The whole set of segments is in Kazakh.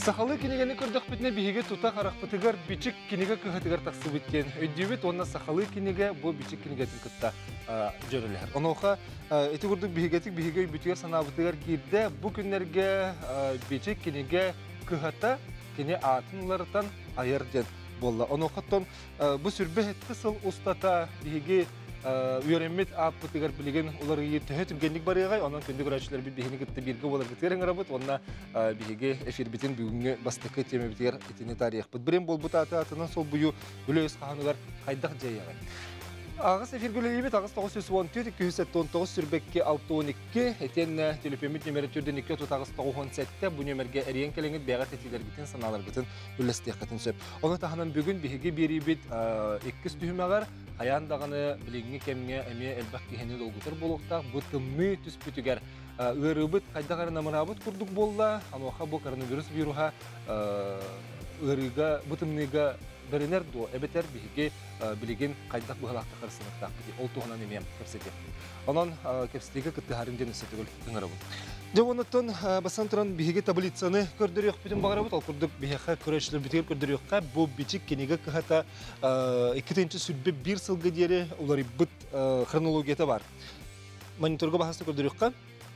Сахалы кинегені көрдік бітіне бігеге тұта қарақпытығар бичік кинеге күхатығар тақсы біткен. Өйдеует онна сахалы кинеге бұл бичік кинегетін күтті жөрілер. Оноға әті көрдік бігеге бүтігер санабытығар кейді бұл күнлерге бичік кинеге күхата кене атынлардан айырден болды. Оноғаттан бұл сүрбе әтті сыл ұстата бігеге үйренмет аппытығар білеген олар түйе түргендік бар еғай, онын күнді көрәшілер бігені күтті бірге олар күттерін ғырабыт, онына бігеге эфир бітін бүгінгі бастықы теме бітігер етіне тарих бұд. Бірен бол бұт атынан сол бұйы үлес қағанығар қайдақ жай еғай. Ағыз эфир гөлі ағыз 914-219 сүрбекке 612 әтен телепемет нөмері түрден 2 ағыз 917 бұл нөмерге әрен кәліңіз бәғат әтелер бітін, саналар бітін үлестек қатын сөп. Оны тағынан бүгін бігі бері бет 2 түйімеғар аяндағаны білігіңе кәміңе әме әлбақ кехені долғытыр болуқтақ бұд күмі түс бүтігер өрібіт қайдағары намырабыт күрдік болла, ануақа бұл коронавирус вируға өріға бұтымныға бірінер до әбетер бігі білеген қайдақ бұғалақты қарсынықтақ біде ол туғынан емем көрсетер. Онын кепсітегі күтті харымден үсетігіл күңірі бұл. Деп оныттың басан тұран бігі таблицаны көрдірі өқ бүтін бағара бұд, ал күрдік бігі көрәшілер бүтігер көрдірі өққа бұл бічік кенеге күхата 2-ші сүрбе 1 сылғы дері олары бұд хронологията бар. Мониторға бағасты көрдірі өққа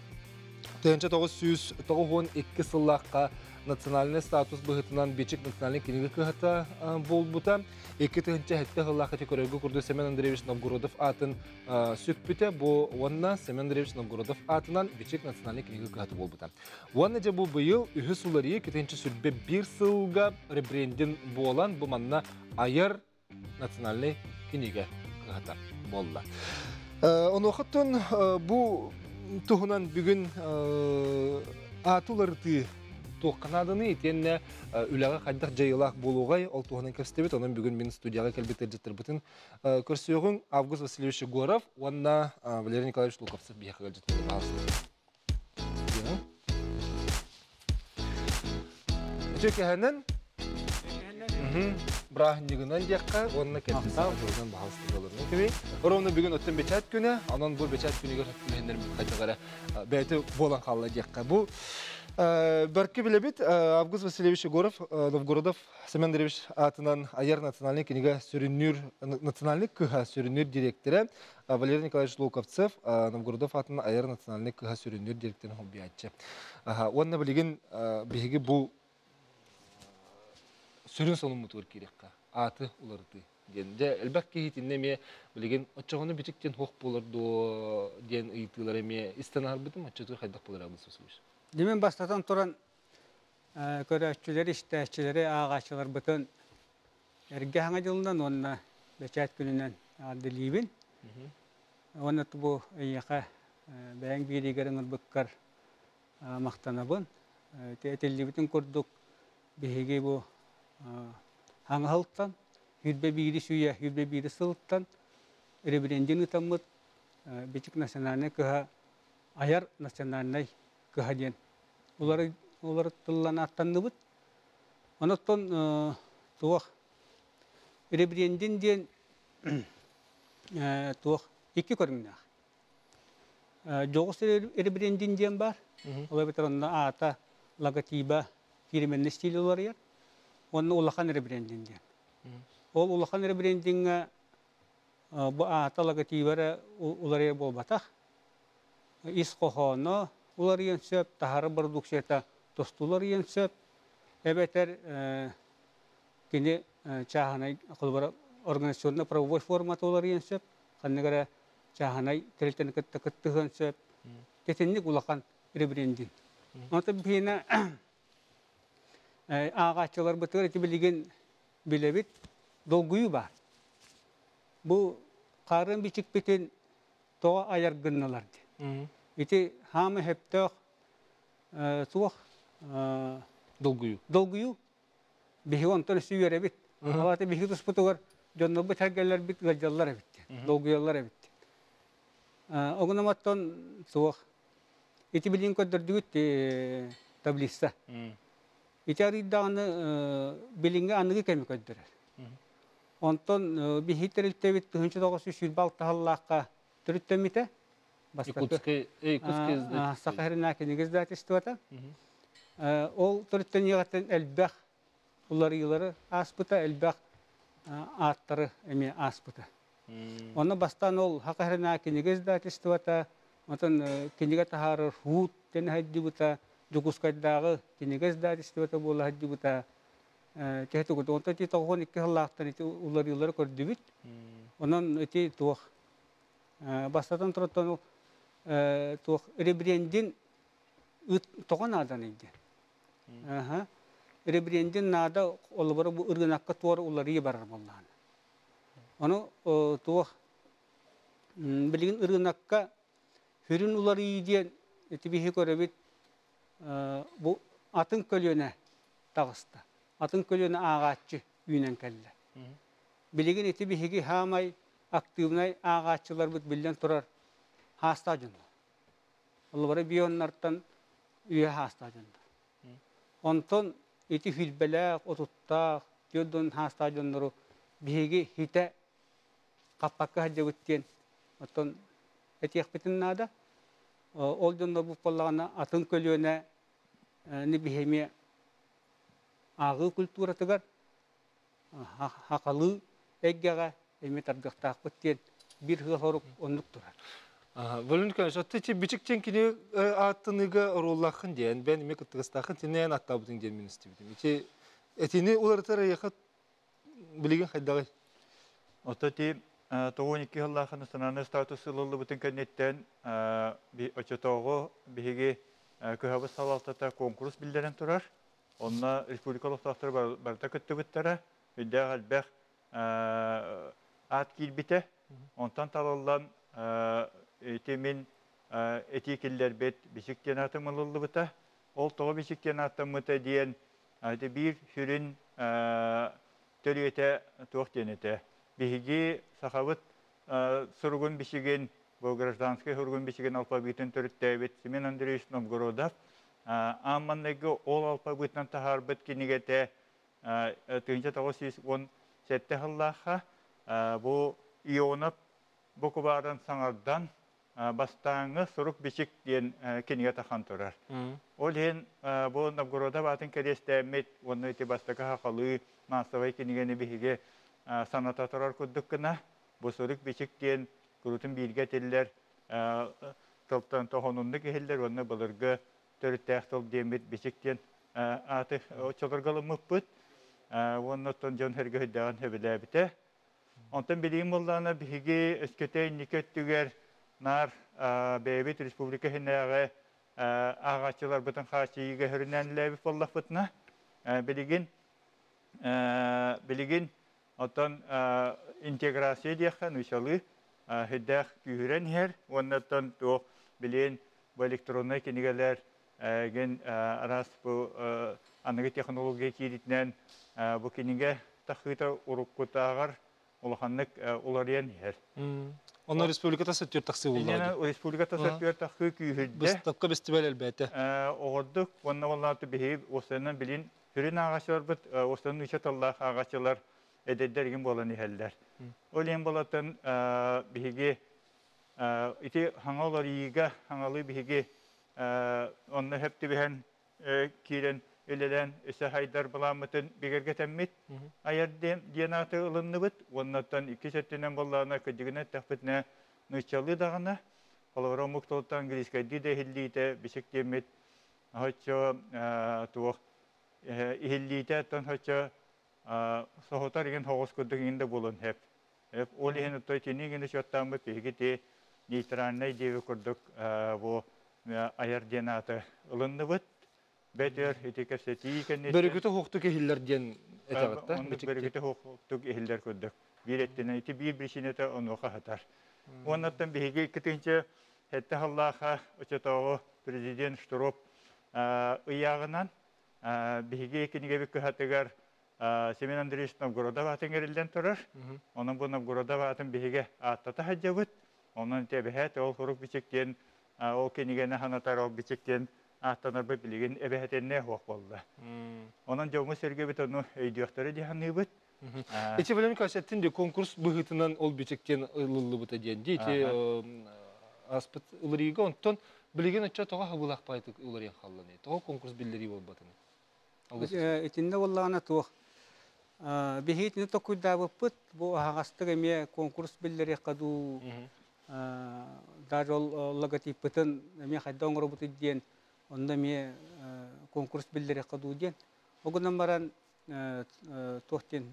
1992 сыллаққа национальный статус бұғытынан бечік национальный кенеге күхата бол бұта. 2-ші әтті ғыллақы текөрергі күрді Семен Андреевич Новгородов атын сөк бүті. Бұл онына Семен Андреевич Новгородов атынан бечік национальный кенеге күхата бол бұта. Онына же бұл бұйыл үхі сулария 2-ші сүрбе 1 сылға ребрендин болан бұл манна айыр национальный кенеге күхата болла. Оны оқыттың бұл тұғынан бүгін атуларды тоққанадыны етенне үліға қайдақ жайылақ болуғай ол туғанын көстебет. Оның бүгін мен студияға кәлбеттер жеттір бұтын көрсеуғын Август Васильевич Горов, онына Валерий Николаевич Луковцев бияқы кәлжеттер бағасында. Өтекәхәнен Брахнигынан дияққа, онына кәлбеттер жолдан бағасында болырын көбей. Оровны бүгін өттен бечат күні, онын бұл бечат күнігер өттілігендерін қайтағары бәйті болан қалла дияққа. Бұл Барки билебит Август Васильевич Егоров, Новгородов, Семен Андреевич атынан Айар национальный книга сөрүнүр национальный кыха сөрүнүр директоры Валерий Николаевич Луковцев, Новгородов атынан Айар национальный кыха сөрүнүр директоры хоббиятчы. Онна билеген биги бу сөрүн сонун мутур керекка. Аты уларды денде элбәкке хитинне ме билеген очогону битиктен хок болорду ден ыйтылар эме истанар битим очогу хайдак болор абы сөзүш. Демен бастатан туран көрәшчілер, іштәшчілері, ағашчылар бұтын әрге хаңа жылынан онына бәчәт күнінен адылейбін. Оны тұбу әйеқа бәйін бейдегерін ұлбыққар мақтанабын. Әтелі бүтін көрдік бейге бұл хаңа халықтан, хүрбе бейді сүйе, хүрбе бейді сылықтан, әребіренден ұтамыд, бечік национальный күха, аяр национальный күха ден. Олар тұллан аттанды бұд. Оныттан туақ әребіренден ден туақ екі көріңнақ. Жоғыс әребіренден ден бар. Олар бітір онына ата, логотиба, кеременні стилі олар ер. Оны улақан әребіренден ден. Ол улақан әребіренденге бұл ата логотибары олар ер бол батақ. Ис қоғаны олар ен сөп, тахары продукцията тостулар ен сөп. Әбәтер кені чағанай құлбара организационна правовой форматы олар ен сөп. Қанығара чағанай тәрелтені күттіғын сөп. Кетенлік ұлақан ребрендин. Онты бейіні ағатчылар бұтығыр еті білеген білебет долгүйі бар. Бұл қарын бічік бетін тоға аяр гынналарды. Ити хамы хептөк туох долгую бихи онтон сүйер бит. Алаты бихи туспутугар жонно бит хергелер бит галжаллар бит. Долгуяллар бит. Огноматтон туох ити билин көдөрдүгүт таблица. Ити ариданы билинге аныгы кеми көдөрөр. Онтон бихи терилтебит 1906 түрүттөмите Якутская издательство. Сахарина книга издательства. Ол төрттен егаттен әлбәқ улар йылары аспыта әлбәқ аттары эме аспыта. Оны бастан ол хақарына кенеге издательствота, онтон кенеге тахары хуут тен хайдибута, Жукускайдағы кенеге издательствота бола хайдибута. Техті көті. Онтон ти тоғын икі хыллақтан ити улар йылары көрдібіт. Онан ити туық. Бастатан тұраттан туық ребрендин тоған адан еді. Ребрендин нада олыбары bu ırgınakka tuvar ulları barar bollan. Onu tuğ bilgin ırgınakka hürün ulları diyen etibihi görebit bu atın kölüne tağısta. Atın kölüne ağaççı üynen kelle. Bilgin etibihi hamay aktivnay ağaççılar bit bilden turar hasta junda. Olubары biyonlardan üye hasta junda. Onton iti filbelek, otuttaq, diyodun hasta junduru bihigi hite kappakka hajja guttiyen. Onton eti yakbitin nada. Ol jundur bu pollağına atın kölüne ni bihemi ağı kultura tıgar. Hakalı eggaga emi targıqtaq guttiyen bir hıl horuk onluk durar. Völünkan şatı biçikten kini attığınıga rollakın diyen ben ime kıttıgıstaqın tinen attabıdın diyen min istibidim. Etini ulartara yakıt bilgin haydağay. Otati toğun iki hıllakın sınanı statusu ılıllı bütün kennetten açatoğu bihigi köhabı salaltata konkurs bilderen turar. Onna Respublikalı Oktaqtır barda küttü bittara. Hüdde galbək at kilbite. Ondan talallan temin etikiller bet bisikten atımılıllı bıta. Ol toğu bisikten atımıta diyen bir hürün törüyete tuğ denete. Bihigi saxavıt surgun bisigen, bu gражданский surgun bisigen alfabetin törüttebet Semen Andreevич Novgorodov. Ammanlығы ol alfabetinden taharbet kinigete tığınca tağı siz on sette hıllaqa bu iyonap bu kubaran sanardan bastağını suruk bisik diyen kinige taxan turar. Ol hen bu Novgorodov atın kerestemet onu iti bastıqa haqalı masavay kinigeni bihige sanata turar kuddukına bu suruk bisik diyen kurutun bilge teller toptan tohonunduk ehiller onu bulurgu törüttəxtol demit bisikten atı çolurgalı mıppıt ondan John Hergöhdağın hebiləbite. Ondan bileyim olana bihigi ösketey nikettüger nar bebit Respublika hinnağı ağaççılar bütün xaçiyiga hürünənləbi follah bıtna. Bilgin ondan integrasiya diyəxən uşalı hüddəx kühürən her. Ondan toğ bileyin bu elektronay kenigeler gen aras bu anıgı teknologiya kiritinen bu kenige taxıta urukutağar olağanlık olarıyan her. Onlar Respublikata satıyor taksi oldu. Yani Respublikata satıyor taxı kühürde. Biz tapka festival elbette. Oğurduk, onunla vallahi behib, o senin bilin, hürün ağaçlar bit, o senin üçet Allah ağaçlar ededergin bolan iheller. Öyle bolatın behigi iti hangalar yiga, hangalı behigi onu hep tibehen kiren ölelen ise haydar bulamıtın bigerge temmit. Ayar diyanatı ılınlı bit, onlardan iki settinen bollağına kıcıgına tahfetine nıçalı dağına. Olavara muktoltan giriskaydi de hillite bisik temmit. Haçça tuğ ihillite tan haçça soğutar igen hoğuz kudduk inde bulun hep. Hep ol ihen utoy tini gini şottamı pehgiti nitranay devi kurduk bu ayar diyanatı ılınlı bit. Beter etikaseti kennet. Börgütü hukuk ehiller diyen etavatta. Börgütü hukuk ehiller kurduk. Bir ettine iti bir sinete onu hatar. Ondan bihigi kitince hette Allah'a uçatağı prezident Şturop ıyağından bihigi kinige bir kıhatıgar Semen Andreevich Novgorodov atın erilden turar. Onun bu Novgorodov atın bihige attata hacjabıt. Onun tebihet ol huruk biçikten o kinigene hanatar ol biçikten ahtanar bu bilgin ebehetenne hoq boldu. Onun jomu serge bit onu öydüyakları dihanı bit. İçi bilen kasettin de konkurs bıhıtından ol biçikten ılıllı bıta diyen. Diyeti aspıt ılırıga ondan Билеген отча тоға хабылақ байтык улар ян халланы. Тоға конкурс биллери бол батыны. Итинне валлана туох. Бихитне токуйда буппут, бу агастык эме конкурс биллери каду даже логотипытын эме хайда оңробут иден, онда ме конкурс биллери каду ден. Огунан баран тохтен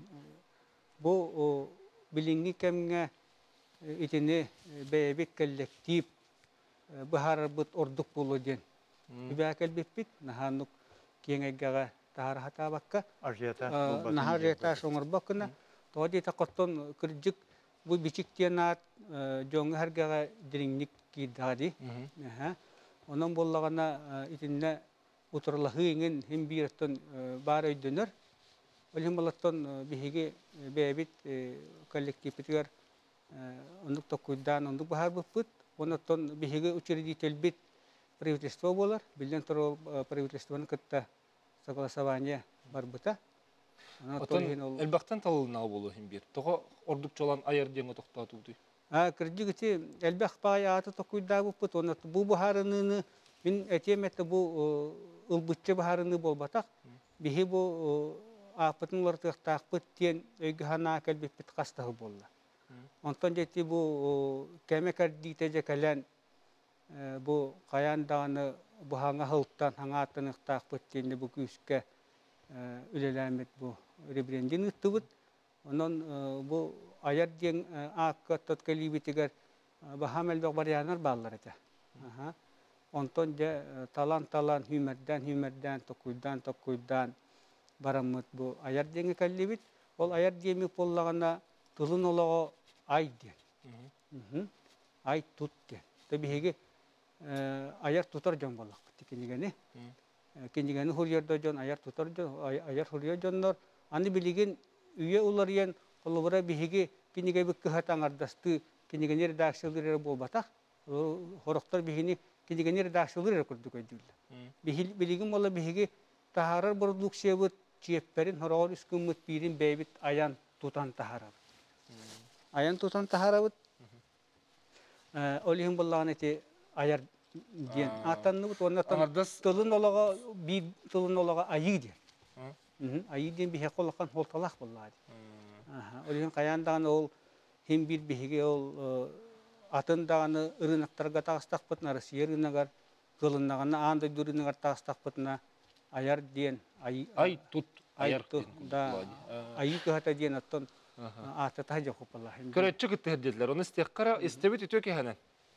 бу билинги кемге итине бэбик коллектив бахар бут ордук болу ден. Бибакел биппит наханук кеңегага тахар хатабакка нахар жета шоңорбакына тоди такоттон кыржык бу бичик тенат жоң харгага дириңник кидади. Онон боллагана итинне утурлахыйын хим бирттен бар өйдөнөр. Олим болаттон биһиги бэбит коллективтер ондук токуйдан ондук бахар буппут. Онотон биһиги учредитель правительство болар. Билден торо правительствоны кытта согласование барбыта. Отон элбактан талына болу хим бир. Тога ордук чолан аяр деңе токтатууды. Кырдыгыти элбах паята токуйда буппут. Онот бу бахарыны мин этеметте бу ылбытчы бахарыны болбатак. Биһи бу апытынлар тактакпыт тен өйгөхана келбиппит кастагы болла. Онтон жети бу кемекардите жекален бу каянданы бу хаңа хылттан хаңа атыныктакпыт тенде бу күскө үлелемет бу ребрендинг ыттыбыт. Онон бу аяр ден акка тоткалибитигер бахамелбек барянар баллар эте. Онтон же талан хүмерден токуйдан барамыт бу аяр денге каллибит. Ол аяр деми поллагана тылын олого ай ден. Ай тут ден. Табиһиги аяр тутар жон боллак тикенигени. Кенигени хурьердо жон аяр тутар жон аяр хурьер жоннор аны билеген үйе уларыен олубара биһиги кениге бик хатаңардасты кенигени редакциялары болбатак. Хороктор биһини кенигени редакциялары курдук өйдүллер. Билеген болла биһиги тахарар продукциябыт чиепперин хороор үскүммүт бирин бэбит аян тутан тахарабыт. Аян тутан тахарабыт. Олихин боллаган эти аяр ден. Атанныбыт оннатан тылын олага би тылын олага айы ден. Айы ден бихе колакан холталак боллады. Олихин каяндаган ол хим бир бихиге ол атындаганы ырынактарга тагыстакпытна Россия рынагар кылыннаганы андай дүрүнөгөр тагыстакпытна аяр ден Ай тут аяр да айы кыхата ден аттон ата тажа хопалла. Көрөччү кытты херделер. Оны стеккара истебит үтөке ханан.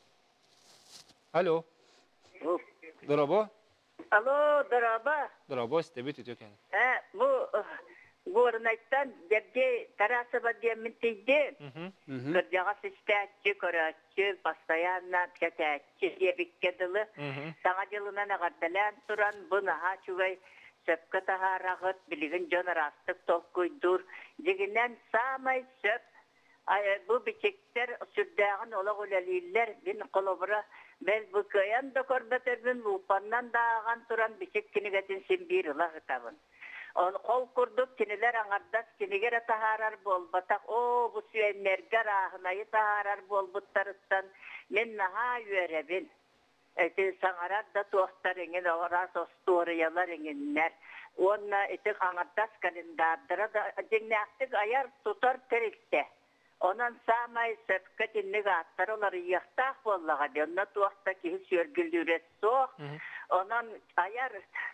Алло. Дорабо? Алло, дорога. Дорабо истебит үтөке. Бу горнайттан дебде Тарасова дементиде. Кырдяга систәтче көрәтче постоянно тәтәтче дебиккедиле. Саңа жылынан агардалан туран бунаха чугай сөпкө тахарагыт билигин жонарастык толкуйдур. Дегенен самай сөп бу бичектер сүрдәгын олог үлелилер бин колобра бел бу кыян да көрбөтөрбүн лупаннан даган туран бичек кинегетин симбир лагытабын. Он кол курдук кинелер аңардас кинегере тахарар болбатак бу сүйеннерге рахынайы тахарар болбуттарыттан мен наха үйеребин. Эти саңарар да туақтар еңен орас осториялар еңеннер. Онна этик аңардас календардыра да жеңнәктик аяр тутар теректе. Онан самай сөпкө тиннеге аттар олар яқтақ боллага бенна туақта ки сөргүлүрет соқ. Онан аяр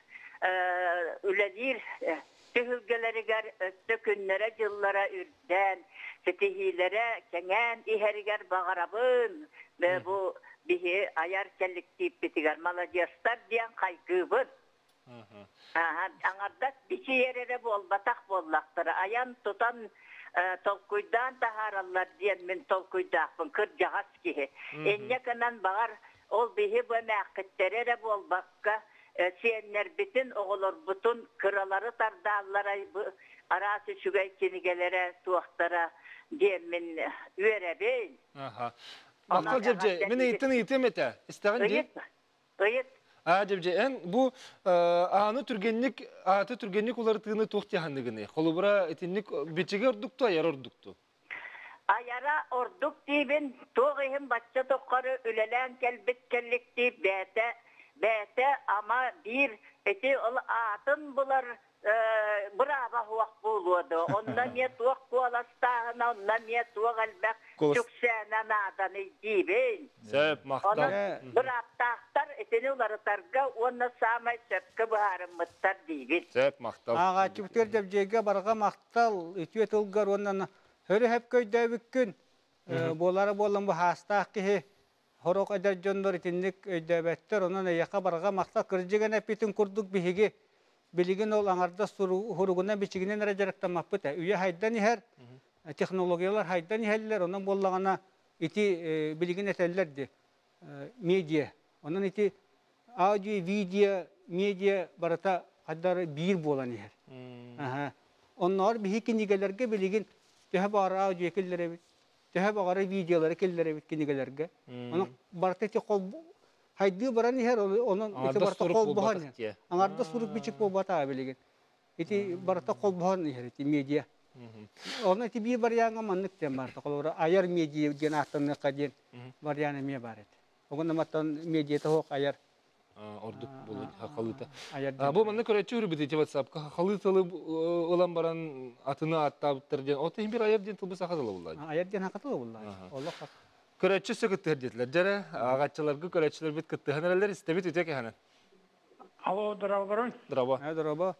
үлелир төгүлгелеригер өттөкүннере жыллара үрден сетихилере кеңен ихеригер багарабын. Бу бихи аяр коллектив битигер молодежьтар диен кайгыбын. Аңардас бичи ерере болбатак боллактыр. Аян тутан толкуйдан тахараллар диен мен толкуйдакпын кыр жагас кихи. Эннеканан багар ол бихи бу мәккеттере болбакка сиеннер битин оголор бутун кыралары тардаллара арасы шугай кинигелере туактара диен мен үйеребин. Мактал жепже, мен итем ете. Истеген ди? Ыйыт. Жепже, эн бу аны түргенник улары тыгыны тохти хандыгыны. Холубра этинник бичеге ордукту, аяр ордукту. Ayara orduk dibin, toğihim batça toqarı ülelen kelbit kellikti, bete ama bir eti atın bular brava huak buluyordu. Ondan ya tuğak kualastağına, ondan ya tuğak albak çüksene nadanı dibin. Sep maktal. Ondan bıraktağlar etini uları targa, ondan samay söpke buharım mıttar dibin. Sep maktal. Ağa çiftler debjege barga maktal ütüet ulgar ondan höre hep köyde bükün. Bolara bolan bu hasta ki horok eder jondor itinlik ödebetter onun yaka barga maktal kırjegen epitin kurduk bihigi. Bilgin ol anarda huruguna biçiginen rajaraktan mahputa. Üye haydan her teknolojiyalar haydan heller onun bollagana iti bilgin etellerdi. Medya. Onun iti audio, video, medya barata haddar bir bolan her. Aha. Onlar bir kinigelerge bilgin tehe bara audio ekellere bit. Tehe bara videolar ekellere bit kinigelerge. Onun barata te kol haydi baran her onun iti barata kol bohan. Anarda suruk biçik bo bata bilgin. Iti barata kol bohan her iti medya. Onun iti bir baryanga manlık tem barata kolora ayar medya genahtan kadien baryana me baret. Ogun namatan medya ta hok ayar Orduk bulu hakalıta. ayar. Bu manne köre çürü biti WhatsApp. Hakalıtalı olan baran atını attı diyen. O tehim bir ayar diyen tılbısa kazalı bulladı. Ayar den hakalı bulladı. Allah hak. Köreççi söküttü dediler. Jere ağaççılarga köreççiler bit kıttı. Haneler istemit ütek hanen. Alo, dravlarım. Drava. Hadi roba.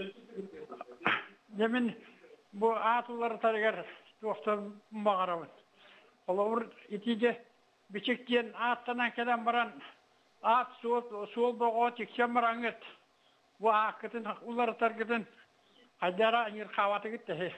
Demin bu atılları tarıgar doktor mağaramın. Olur itice biçik diyen attan kelen baran at sol boğu tikşen baranget. Bu hakikaten uları targıdın haydara yer kavatı gitti.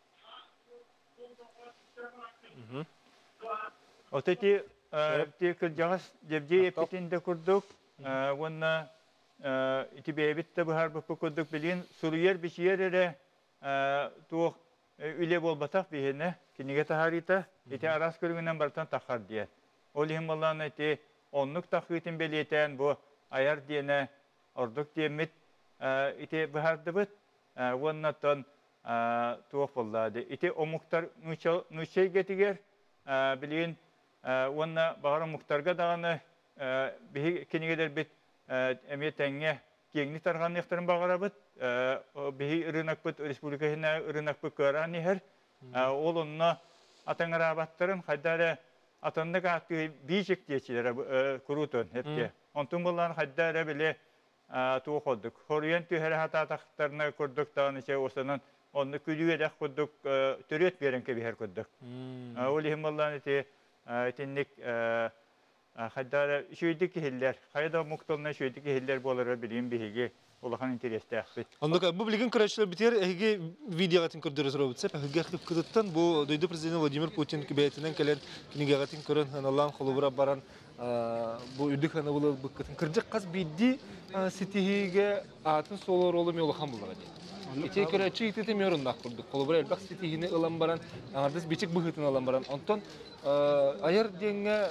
Oteti kılcağız debce epitinde kurduk. Onunla iti bebitte bu harbi kurduk bilin. Suriyer bir şehirde tuğ üle bol batak bihine. Kinige taharita iti aras körüngünden baratan takar diye. Olihim Allah'ın iti onluk takıitin beliyeten bu ayar diyene orduk diyemit iti bu harbi bit. Onunla ton tuğ bolladı. Iti o muhtar nuşey getiger bilin. Onunla bağırın muhtarga dağını bihi kinigeler bit emiyetenge gengli tarğanı ektarın bağıra bit. Bihi ırınak bit Respublika hine ırınak bit körani her. Ol onunla atın rabatların haydara atınlık hakkı biyecek diyeçilere kurutun hepke. Ontun bunların haydara bile tuğ koyduk. Horuyen tühere hata taktarına kurduk dağını şey olsanın onu külüye de kurduk türüyet veren kebi her kurduk. Olihim Allah'ın eti tinlik haydara şöydeki hiller, hayda muhtalına şöydeki hiller bolara bileyim bihigi olakan intereste akbet. Onda bu bilgin köreççiler biter. Ege video gatın kurduruz robotsa. Ege aktif kıtıttan bu duydu Prezident Vladimir Putin kibiyetinden gelen kiniga gatın körün Allah'ın kolubura baran bu üdük hanı bulu bıkkatın kırcak kas biddi sitihige atın solor olum yolu ham buladı. İçe köreççi iti temiyorun da kurduk. Kolubura elbak sitihine ılan baran anardas biçik bıhıtın alan baran. Ondan ayar denge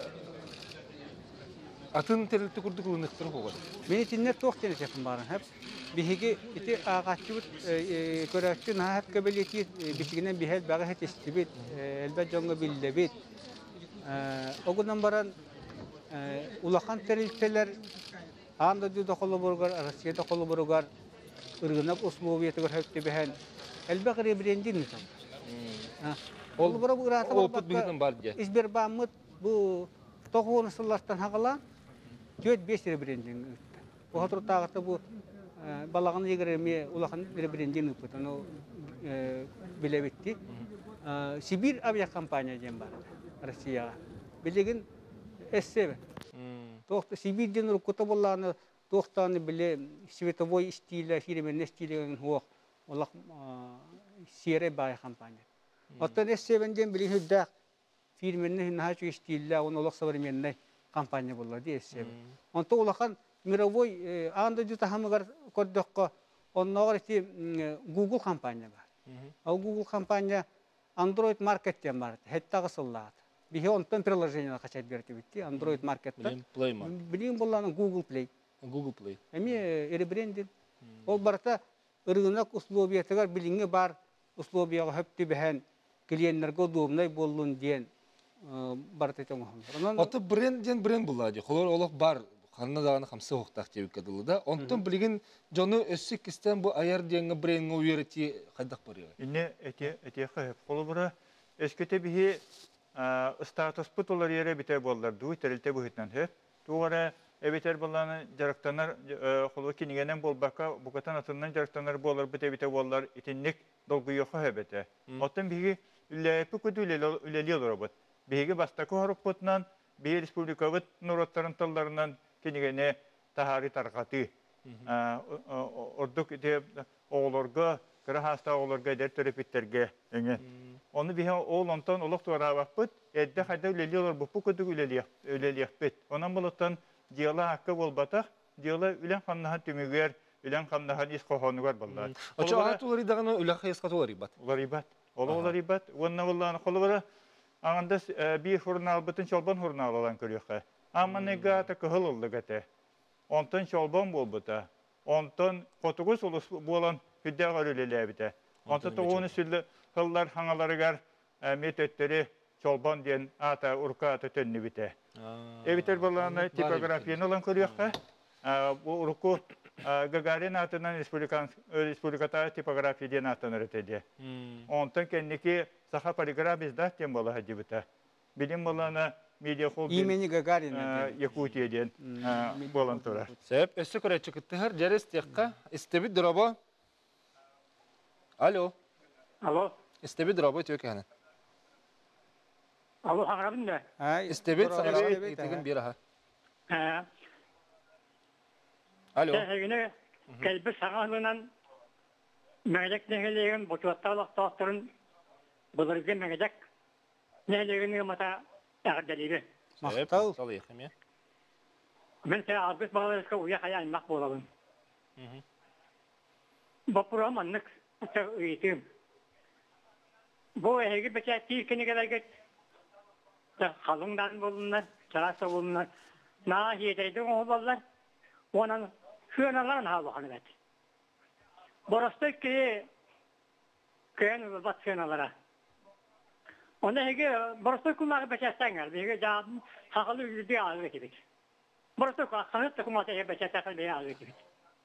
atın terlikte kurduk ılınıktır hoğadı. Beni tinnet çok denesefim barın hep. Bihigi iti ağaççı köreççi na hep kabeliyeti biçiginen bihel bağı het istibit. Elbet jonga billebit. Ogundan baran ulakan terlikteler anda düğde kolu burgar, Rusya'da kolu burgar, ırgınak usmuviyeti gör hep de bihen. Elbet rebrendin mi sanır? Kolu burgar bu ırata Oput bihinin var diye. İzbir bağımıt bu toğun ısırlardan haqılan 4-5 rebrendin. Bu hatır tağıta bu balağını yegeremeye ulakan rebrendin uput. Onu bile bitti. Sibir avia kampanya diyen var Rusya'ya. Bilgin S7. Tohta Sibir'den rukuta bollağını tohtanı bile Svetovoy stili, firmen stili hoğ. Olak siyere bağ kampanya. Hatta S7'den bile hüddak firmenine naçı stili, onu olak savırmenine kampanya bolladı S7. Onta olakan Mirovoy anda juta hamıgar koddokka onlar iti Google kampanya var. O Google kampanya Android market'ten var. Hetta gısılladı. Bihi ondan приложение kaçat berti bitti. Android market'ten. Play Mark. Bilin bollanan Google Play. Google Play. Emi rebranding. O barta ırgınak uslubiyetigar bilingi bar uslubiyaga höptü behen клиентлерге удобный болуун диен бар тетен оһоллар. Оты бренд булади. Холор олох бар. Ханна даганы хамсы хоқтақ тебік кәділі да. Онтон білген жоны өссік кістен бұл аяр дейінгі брендіңі уйреті қайдақ барығы? Инне әте қайып. Қолы бұра өскөте бігі статус бұт олар ере бітер болдар. Дуй тәрілте бұғытнан хөп. Туғара әбетер боланы жарықтанар, қолы кенігенен болбаққа бұқытан атынан жарықтанар болар бітер болар. Итіннік долғы йоқы хөбеті. Оттан бігі үләйіпі көді үләлі олар бұд. Бігі бастақы хорып бұтынан, бігі республикавыт нұраттарын талдарынан кенігене тахари тарқаты. Ордық оғылырға, кірі хаста оғылырға дәр төрепеттерге. Оны бігі оғыл онтан олық туарабақ бұд, әдді қайда үлелі олар бұппы көдік үлелі бұд. Онан болықтан дияла аққы болбатақ, дияла үлен қаннаға түмігер, үлен қаннаға ес қоғанығар болдар. Очо ағат олар идағаны үлі қайысқат олар ибат? Олар ибат. Олар ибат. Онна болағаны қолы бара, аңында бір хұрнал бұтын шолбан хұрнал олан көріқі. Аманега ата кыһыл ылдыгате. Онтон шолбон болбута. Онтон котугус улус болан хүддәгәр үлеләбите. Онтон тоғуны сүлле хыллар хаңаларыгар метөттери шолбон ден ата урка ата төнні бите. Эбитер боланы типографияны олан көрüякка. Бу урку Гагарин атынан республиката типография ден атаныр этеде. Онтон кенники саха полиграф издат ден бола хадибите. Билим боланы имени Гагарина Якутияден болан турар. Сәп, өсі көрәтші күттігір, жарес текқа, істебі дұрабы. Алло. Алло. Істебі дұрабы өтеуке әні. Алло, хаңырабын да? Істебі сағыра етігін бір аға. Алло. Сәхегіне кәлбі сағалынан мәгедек нәгелеген бұтуатталық тоқтырын бұлырге мәгедек нәгелегені мата әғірдәлері. Мақтау. Мен сәй алғыз бағаларысқа ұя қая аймақ болалым. Бұпыра маннық үйетім. Бұл әйгі бәчә тейкені кәләгет қалыңдан болынлар, жараса болынлар. Наға хиетейді оңы болылар. Онан хүйеналарын халы қанығат. Борасты көйен ұлбат хүйеналара. Onda hege borostok kumağı beçestenler. Hege cağın hakalı yüzüğü ağzı gibi. Borostok kanıt da kumağı hege beçestenler bir ağzı gibi.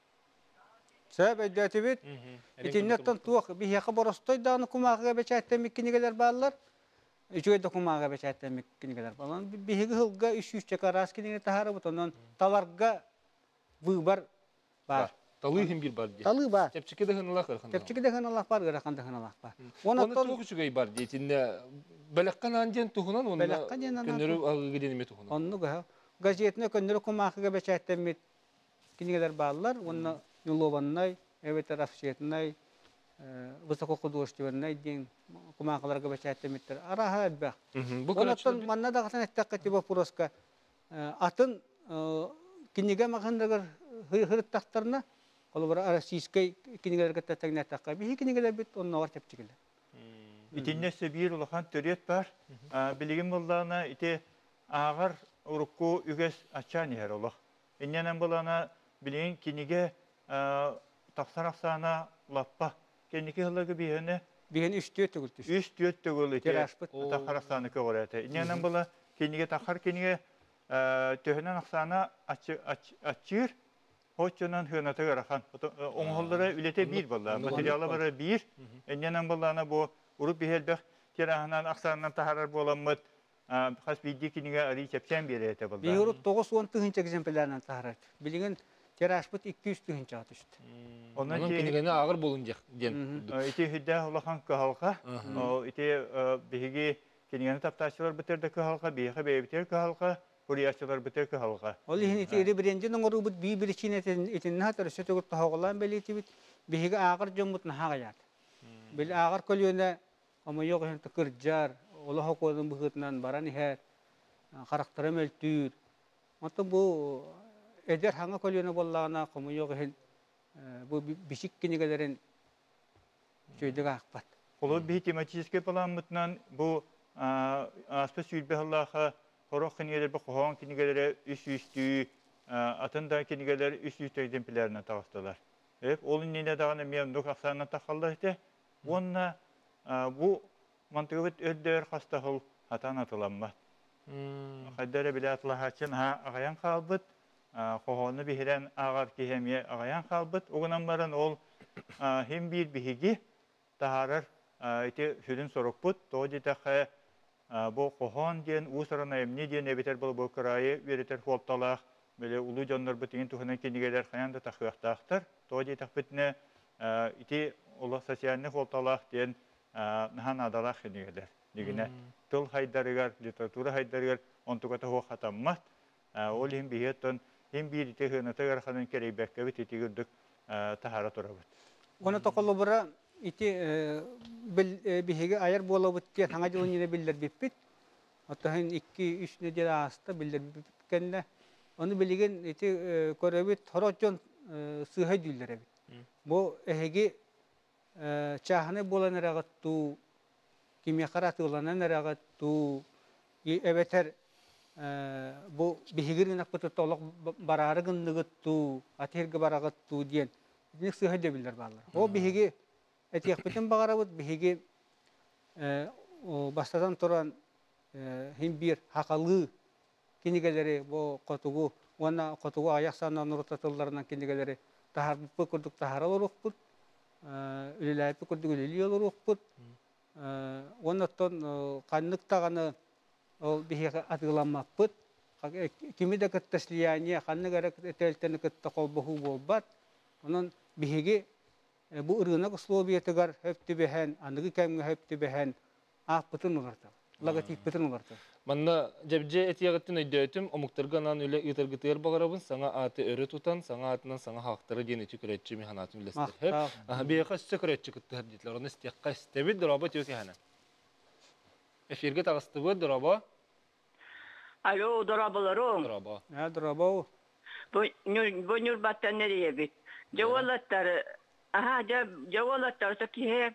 Sebep edetibit. İtinnetten tuğuk bir hege borostoy dağını kumağı beçestenmek kinigeler bağlılar. Üçüge de kumağı beçestenmek kinigeler bağlılar. Bir hege hılga 300 çekar az kinigene taharı butondan talarga vıbar var. Талыйхин бир бар ди. Талый бар. Тепчике де хыналах кырхан. Тепчике де хыналах бар, гыракан да хыналах бар. Оны тоғы чугай бар ди. Тинне белеккан анжен тухунан, оны көнөрү агы гиденеме тухунан. Онну га газетне көнөрү кумакыга бечәттемит кинигелер баллар, оны юлованнай, эбетер афшетнай, высоко художественный ден кумакаларга бечәттемиттер. Араха бак. Бу көнөтөн манна да гатан эттәккә тибо пуроска. Атын киниге магындагыр хырыттактарына Колбара российской кинигелерге тәтәгнәтәккә. Бихи кинигелер бит оннар тепчигелер. Итиннесе бир улахан төрет бар. Билигин буллана ите агар урукку үгес ачан яр улах. Инненен булана билигин киниге тахсараксана лаппа. Киниге хылыгы бихене Биген 3 төгүлтүш. 3 төгүл ите. Тахсараксаны көрәте. Инненен була киниге тахар киниге төһөнен аксана ачыр Hoççanan hönete garakan. Oňhollara ülete bir bollar. Materialı bara bir. Enenen bollana bu urup bihelbek terahanan aksandan taharar bolanmıt. Has bildi kiniga ari çepsen berete bollar. Bir urup 9-10 tühünçe egzemplardan taharar. Bilingen teraşpıt 200 tühünçe atıştı. Onun kinigene ağır bolunjak den. Iti hidda olakan kahalka. Iti bihigi kinigene taptaşçılar bitirde halka, bihi bebiter halka. Kuriyasçılar biter halka. Ol hin iti iri birinci nonguru bit bir için etin hatar sötөгür tahoglan beliti bit bihiga ağır jomut naha gayat. Bil ağır kolyona ama yok hin tıkırjar ola hokodun bıhıtnan barani her karakterim eltür. Mata bu eder hanga kolyona bollana ama yok hin bu bişik kinigelerin şöydega akpat. Olu bir tematiske palamıtnan bu aspa sülbe Allah'a Horok kinigeler bu kohon kinigelere üstü atında kinigeler üstü egzemplarına tağıstalar. Evet, olun nene dağına memnun aksanına takallar işte. Onunla bu мантыгыбыт өлдөр хастахыл хатан атыламмат. Хайдары биле атлахачын ағаян қалбыт, қоғаны бихирен ағар кихемие ағаян қалбыт. Оғынан баран ол хем бір бихиги тахарар ити сүрін сорокпут. Тоғди тақы бұл қоған ден ұсырын әйімне ден әбетер бұл бұқырайы веретер қолталақ. Бөлі ұлы жонлар бұтыңын тұхынан кенігелер қаянда тақуяқтақтар. Тоғди тақпытыны ити ұлы социальны қолталақ ден нахан адалақ кенігелер. Дегіне тыл хайдарыгар, литература хайдарыгар, онтугата хуа хатаммат. Ол хим бихеттон, хим бирите хынатыгар ханын керейбәккәбі тетігірдік тахара тұрабыт. Оны тоқылы бұра, ити бихеге айар бола бұткен хаңа жылын ене білдер беппет. Отағын 2-3 неделе аста білдер бепкенде. Оны білген ити көрәбет, хоротжон сыға дүйлер әбет. Бұл әхеге чаханы болан әрағытту, Кимиякараты уланан әрағатту, әбетер бұл бігігірін ақпыты толық барары гындығытту, атергі барағытту дейін. Дінік сыға дөбілдер бағалар. Ол бігігі әті ақпытын бағарабыд, бігігі бастадан тұран хем бір хақалы кенегелері бұл қотуғу, оны қотуғу аяқ санынан ұрытатыларынан кенегелері тахарбы күрдік тахарал ұрықпыд, үліләйпі күрдік үлілі ұрықпыд, оннаттан қаннық тағаны бігеге атыламаппыд. Кемеде күтті слияние, қаннық әрі әтелтені күтті қолбығы болбад. Онын бігеге бұл ұрғынақ условиятығар хөпті бәхән, анығы кәмгі хөпті бәхән ақпытын ұлартар, логотиппытын ұлартар. Манна жабже этияғыттын өйдөйтім, омуқтырғанан үлі үтіргітер бағарабын, саңа аты өрі тұтан, саңа атынан саңа хақтары дені түкіретші механатын білестір. Бейеқа сөкіретші күтті деділер, оны стеққа істебі дұрабы төке хана. Эфирге тағысты бұд, дұрабы? Алло, дұрабыларым. Дұрабы. Дұрабы. Бұл нүрбаттан нерeye бит. Жауалаттары, жауалаттары сөкіге,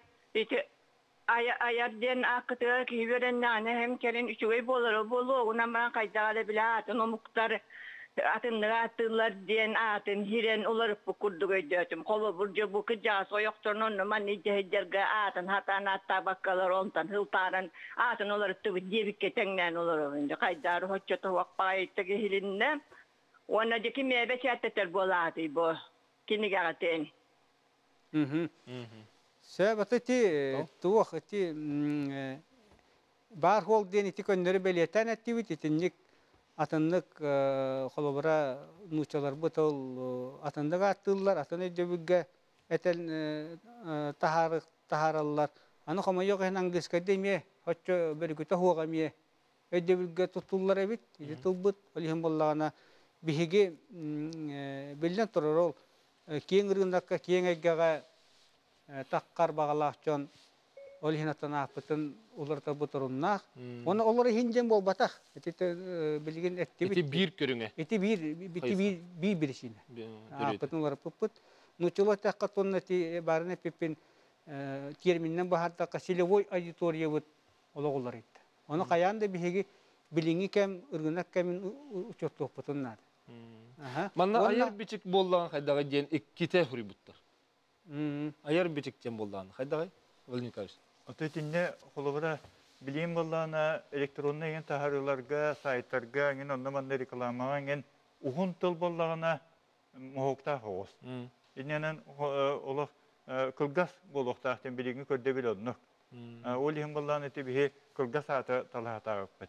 Ayarden akıtır ki verenlerine hem kerin üçüge bolur. Ona bana kaydalı bile atın o muhtar atınları atırlar diyen atın hiren olarak bu kurdu gördüm. Kolu burcu bu kıca soyoktur onu mannice hecderge atın hatan hatta bakkalar ondan hıltaran atın olarak tabi diyebik ketenlen olur. Kaydarı hoşçatı vakbayıttı ki hilinde. Ona da kim eve çatteter bolatı bu. Kini garaten. Sebab itu tuh itu bar hol dia itu kan dari beliatan aktiviti tinjik atanlık kolabora nuçalar betul atanlık atıllar atanlık juga etel taharallar. Anu kama yok yang Inggris kademie, hoca berikutnya huwa kami. Juga tutullar evit, itu tubut oleh hamballana bihige belian terorol. Kieng rindak kieng egaga takkar bağalaqçon olhinatan apıtın ularta buturunnak. Onu oları hincen bol batak. Eti bilgin aktivite. Eti bir körüne. Eti bir birisine. Apıtın uları puput. Nuçulu takkatun eti barine pipin terminden baharda kasilevoy auditoriya bud olar etti. Onu kayan da bihigi bilingi kem ırgınak kemin uçotluq butunlar. Manna ayar biçik bollan haydaga diyen ikkite huri buttar. Ayar biçikten bollan haydaga Vladimir Nikolaevич. Ötütünde kolubara bilim bollana elektronlu yen taharılarga, saytlarga, yen ondamandı reklamağa, yen uhun tıl bollana muhokta hoğuz. Yenen olaq kılgas boluqtaqten biligi körde bil odnuk. Ol yen bollana eti bihi kılgas atı talahata öpbet.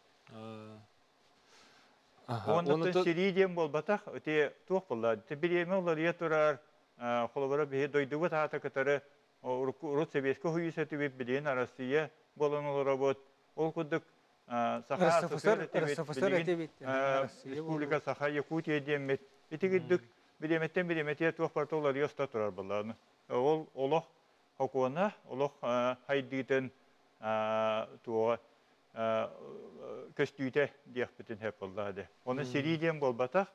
Onda siriyden bol bataq, öte tuğ bolladı. Bilimi olar yeturar, kolubara bihi doyduğu tahata katarı Rus sebesko huyuseti bir bilen arasıya bolan olurabot. Ol kuduk Saha Sosyaleti Respublika Saha Yakutiya demet. Bitigiddik bilemetten bilemetiye tuğ partolar yosta turar bollarını. Ol oloq hokuna, oloq hayditen tuğ köstüyte diyakbitin hep bolladı. Onu seriden bol bataq.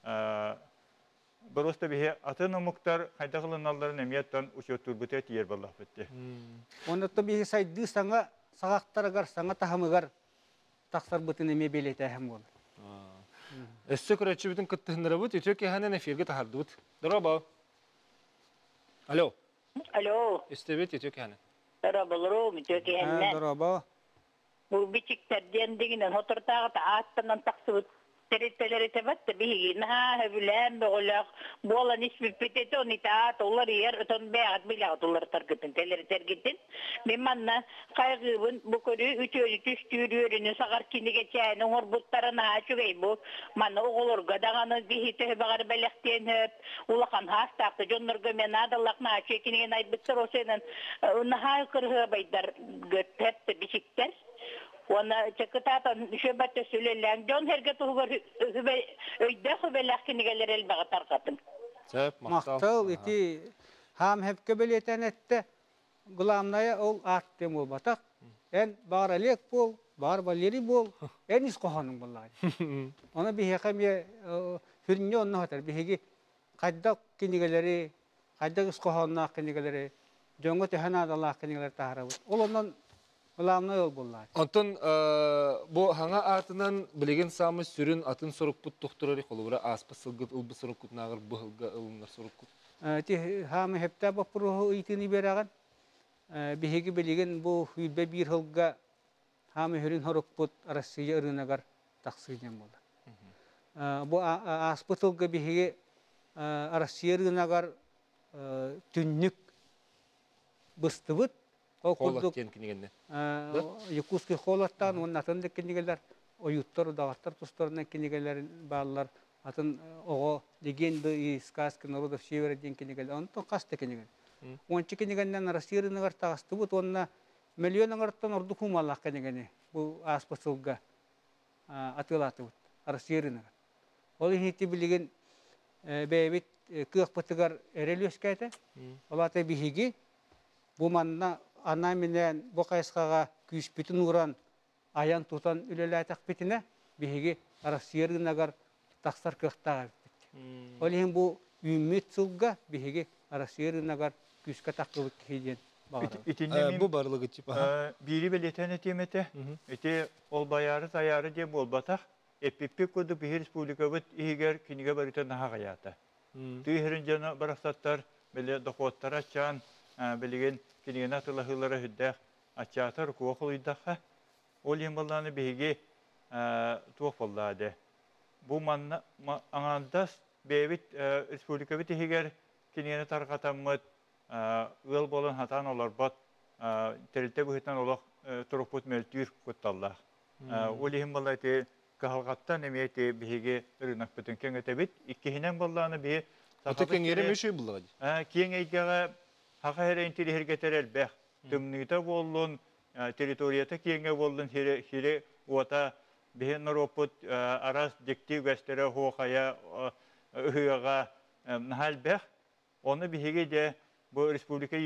Просто бе атына муктар хайдагылыналларын эмияттан учуттурбуте тиер боллах бетти. Онда бе сайды саңа сагактаргар саңа тахамыгар таксар бутын эме белете хем бол. Эссе көрөчү бүтүн кыттыгындыры бут, үтөк ханен эфирге тахардыбыт. Дороба. Алло. Алло. Эстебет үтөк ханен. Rabaloro mütökehenne. Дороба. Bu biçiklerden diginen hotortağı ta attan taksıt teriteleri tebatte bihi naha hevlen bolak bolan ismi pitete oni ta dolar yer ton beat bilak dolar targetin teleri tergetin memanna kaygıbın bu körü ütölü tüstürüörünü sagar kini geçen or buttarına açıgay bu manna oğulur gadağını bihi tebagar belekten hep ulakan hastaqtı jonlar gömen adallakna çekini ay bitter o senin naha kırğı baydar göttet biçikler Ona çakıtatan şöbette söyleyen John herget uğur öyde hübelakini gelir elbağa tarqatın. Söp, Maqtal iti ham hep köbeleten ette. Gulamnaya ol arttem ol batak. En baralek bol, barbaleri bol. En iskohanın bullay. Ona bir hekam ye hürnye onna hatar. Bir hegi qaddak kinigeleri, qaddak iskohanna kinigeleri, jongo tehana adallah kinigeleri taharabut. Ol ondan gulamnaya ol bullay. Ondan bu hanga atından bilegen samı sürün atın sorukput doktorları kolura aspa sılgıt ılbı sorukut nağır bıhılga ılınlar sorukut. Ti ham hepta bapruhu itini beragan. Bihegi bilegen bu hübe bir hılga ham hürün horukput arasıya ırınagar taksıyan bollar. Bu aspa sılgı bihegi arasıya ırınagar tünnük bıstıbıt. Kolak ken kinigende. Yakutski xolattan onun atındık kinigeler oyutlar dağıtlar tustlarına kinigeler bağlar atın oğo legenda сказки народов севера ден кinigeler он то касты кинигел. Он чикинигеннен расирны гартастı bu onna миллион гартан орду хумаллах кинигене. Bu аспасылга атылаты bu расирны. Ол хити билген бебит кык пытыгар эрелөскәте. Олата биһиги bu manna ana minen bu kayıskağa küs bütün uğran ayan tutan üleleytak bitine bihigi arasiyergin agar taksar kıhtağa bitti. Olihim bu ümit sılga bihigi arasiyergin agar küska takı bitti hiyen bağırır. Bu barılı gıçıp. Biri beleten etemete, ete ol bayarı tayarı diye bol batak, epipik kodu bir respublika bit ihiger kinige barita naha gayata. Tüyherin cana baraksatlar, böyle dokotlar açan, bilgin kinige natılahılara hüddek, açatar kuakul iddaha, ol yemballarını bihigi tuğafalladı. Bu manna anandas bevit respublika bit ihiger kinige tarqatamıt, ıl bolan hatan olar bat, terilite buhitan olaq turuput meltür kuttallah. Olihim ballayte kahalgattan emiyete bihige ırınak bütün kengete bit, ikkihinen ballarını bir Öte kengere meşe bulladı. Kiyen eygaga haqa here intili hergeterel beh. Tümnüta bollun, teritoriyata kiyenge bollun hire uata bihen naroput aras dikti göstere hoqaya ıhıyaga nahal beh. Onu bihige de bu respublika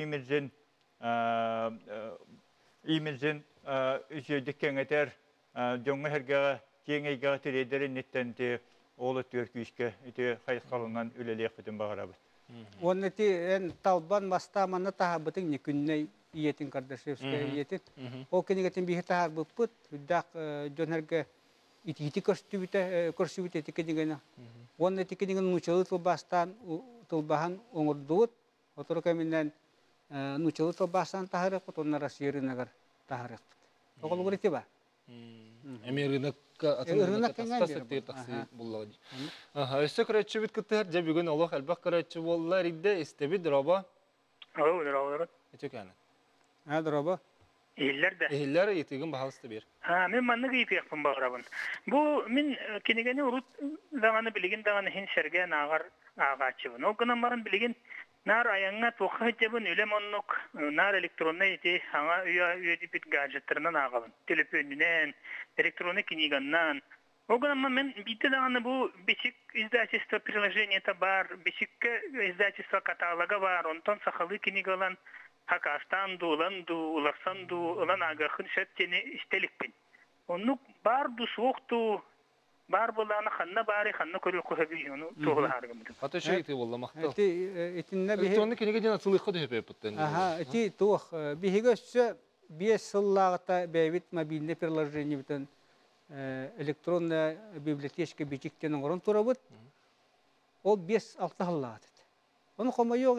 imilzin dikkengeter jonga hergaga kiyenge eygaga terederin nettenti oğlu Türküske iti hayıskalınan üleliyek bütün bağırabız. Oneti en talban bastamana tahabıtın nikünne iyetin Kardashevskaya iyetin. O kinigetin bihi tahabıpıt hüddak jonherge iti korsübite iti kinigena. Oneti kinigen nuçalı tılbastan tılbahan oңurduut. Otoru keminden nuçalı tılbastan taharıqpıt onlara siyerin agar taharıqpıt. Oğul guriti ba? Emirine atılırına tasası teyir taksi bulladı. Össe kıratçı bit kıtır, cep bugün Allah elbak kıratçı bollar idde istebid roba. Olur. Etek yani. Ha droba. İller de. Ehiller yetigin bahalısı bir. Men manna giyip yapın bağırabın. Bu min kinigeni urut zamanı bilgin dağını hin sergen ağar ağaçıbın. O gına marın bilgin nar ayağına toqa hıcabın ülem onnuk nar elektronuna iti hana üye dipit gadgetlarından ağalın. Telefonundan, elektronik kinigandan. O gına men bitti dağını bu biçik izdachество приложения бар, biçik izdachество kataloga var. Ondan sahalı kinigalan Hakastan dolandu, ularsandu, ulan agakın şettini istelikpin. Onu bardu soğuktu, bar bolana xanna bari xanna körül kuhabi onu toğla hargımdı. Hatta şey iti valla maqtal. Eti etinne bihi. Elektronik kinige jana tılıqı da hep yapıttın. Aha, eti tuğ bihi göçse bir sılağıta bevit mobilne приложение biten elektronla biblioteka biçikten oran turabıt. O 5-6 hallat. Onu koma yok hen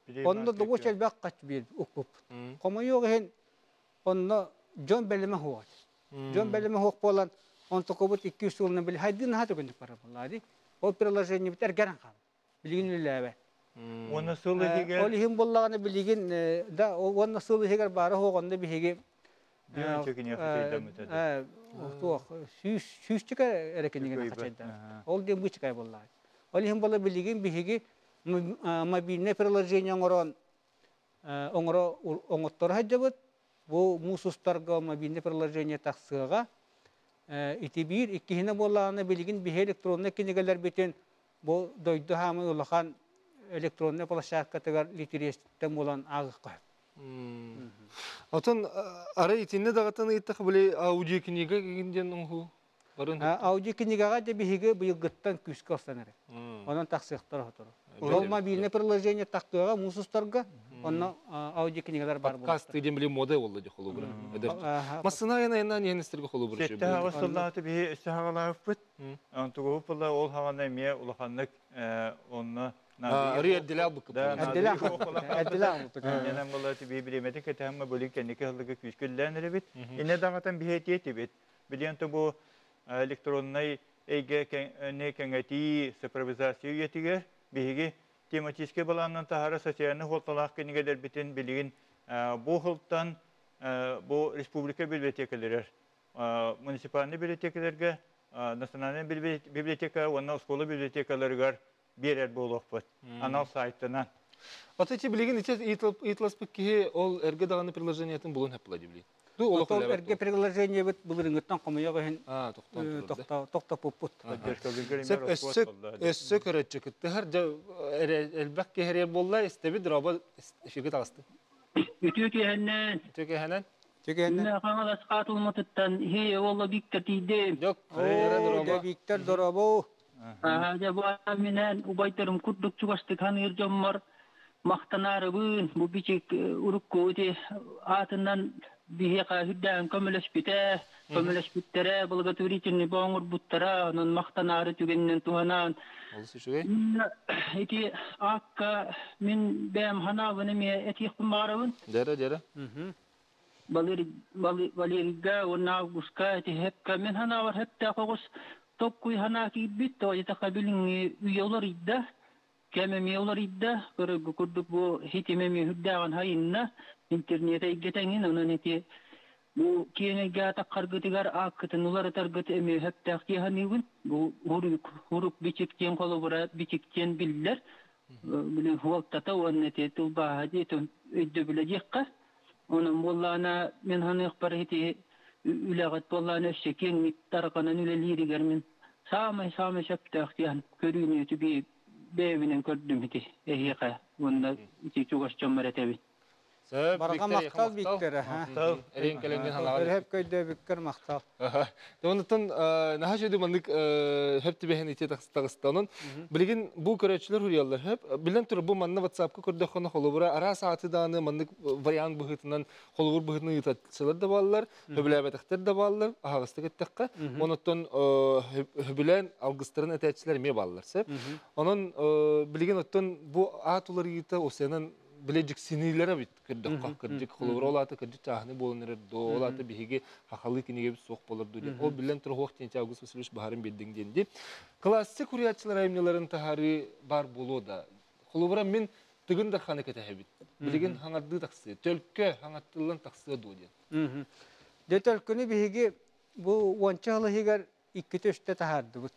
Онно дугу челбек кач бир укуп. Комо yok hen onno John Belleme hoğat. John Belleme hoğ bolan on tokobut 200 yılını bil haydın ha tökündük para bulladi. O приложение biter garan kal. Bilgin lebe. O nasıl diye? Ol him bullagını bilgin da o nasıl heger bara hoğanda bihege. Bir çekin yapıyordum dedi. O süs çıkar erekenigen kaçaydı. Ol dem bu çıkay bulladi. Ol him bulla bilgin bihege mabine приложение ngoron ongro ongottor hajjabut bu musustarga mabine приложение taksıga iti bir ikkihine bollağını bilgin bir elektronik kinigeler biten bu doydu hamı ulakan elektronik plaşakkatıgar literesitten bolan ağız koy. Атын ара итинне дагатаны иттах биле аудио книга гинден уңху. Аудио книгага да биһиге быйыл гыттан күс калсанары. Онан таксыктар хатыр. Ол мобильный приложение тактыга мусустарга онна аудио книгалар бар бул. Подкаст дем биле мода болду холу бир. Масына яна ненестерге холу бир. Сетте хавасыллаты би сагалап бит. Антугу була ол хагана ме улаханнык онна Рия дилабык. Әдилам. Янам булаты би билемедик этәмме бөлек кенеке хылыгы күскелләнер бит. Инне дагатан бихетие бит. Билен бу электронный эйге не кеңети супервизация етиге биге тематический баланнан тахара социальный холталак кенегелер битен билигин бу хылттан бу республика библиотекалары муниципальный библиотекаларга национальный библиотека онна школа библиотекаларга берер болокпут анал сайтынан Атыти билигин ите итласпык ки ол эрге даганы приложениятын булун хаплади били. Ол эрге приложение бит булырыңыттан комуяга хен токта поппут. Эссе көрөчүк. Тәһәр элбәк кехер болла истеби драба шигит асты. Ütükenен. Tökehәнән. Ne kanal asqatılmatıttan he valla bikkatide. Yok. О, Виктор Доробо. Aha, bu aminen ubaytarım kurduk çuvaştı kanır jommar. Maqtanarыбын bu biçik urukkoğuti atından bihe kahüdden kömeleş bittere bulga turiçini boğur buttara onun maqtanarı tügeninden tuhanan. Olsa şuge? Eti akka min bem hanavını mi eti kumarabın. Dere. Balirga ona buska eti hepka min hanavar hepta kogus tokkuy hanaki bitto eti kabilin üyolar idda. Kememi yollar idda, kurduk bu hitimemi hüddagan hayinna, internete iggetengin, onun eti bu kiyene gata kargıtıgar akkıtın, uları targıtı emi hep taktiye hanıgın, bu huruk biçikten kolubura biçikten biller, bilin huvaltata onun eti tulba hadi öddü bilecekka, onun bollana men hanık par eti ülagat bollana öşçeken mittarakanan üleliriger min, samay hep taktiyan, körüğünü bir Bevinin gördüm iti ehiyaka bunda iti çuğaş çömmere tebi. Barga maqtal Виктор. Эрен келенген халага. Hep köyde Виктор maqtal. Donutun naha şöyle mandık hep tibehen ite tağıstanın. Bilgin bu körəçlər huriyallar hep. Bilen tur bu manna WhatsApp-ka kördə xona holubura ara saatı dağını mandık variant buhutundan holubur buhutunu yutatçılar da ballar. Höbüləbətəklər də ballar. Ağıstık etdikka. Onutun höbülen algıstırın etəçlər me ballar. Onun bilgin otun bu atuları yita o senin bilecik sinirlere bit kırdık kırdık holubur olatı kırdık tahni bolunur do olatı bihige hakalı kinige soq bolur diye. O bilen tur hoq tinç Ağustos Vasilyevich baharın bedden dendi. Klassik huriyatçılar aymlaların tahari bar bolu da. Holubura men tıgın darxana ketehebit. Bilgin hangardı taqsı, tölkö hangattılan taqsı do diye. De tölkünü bihige bu wançalı higer iki töşte tahardı bu.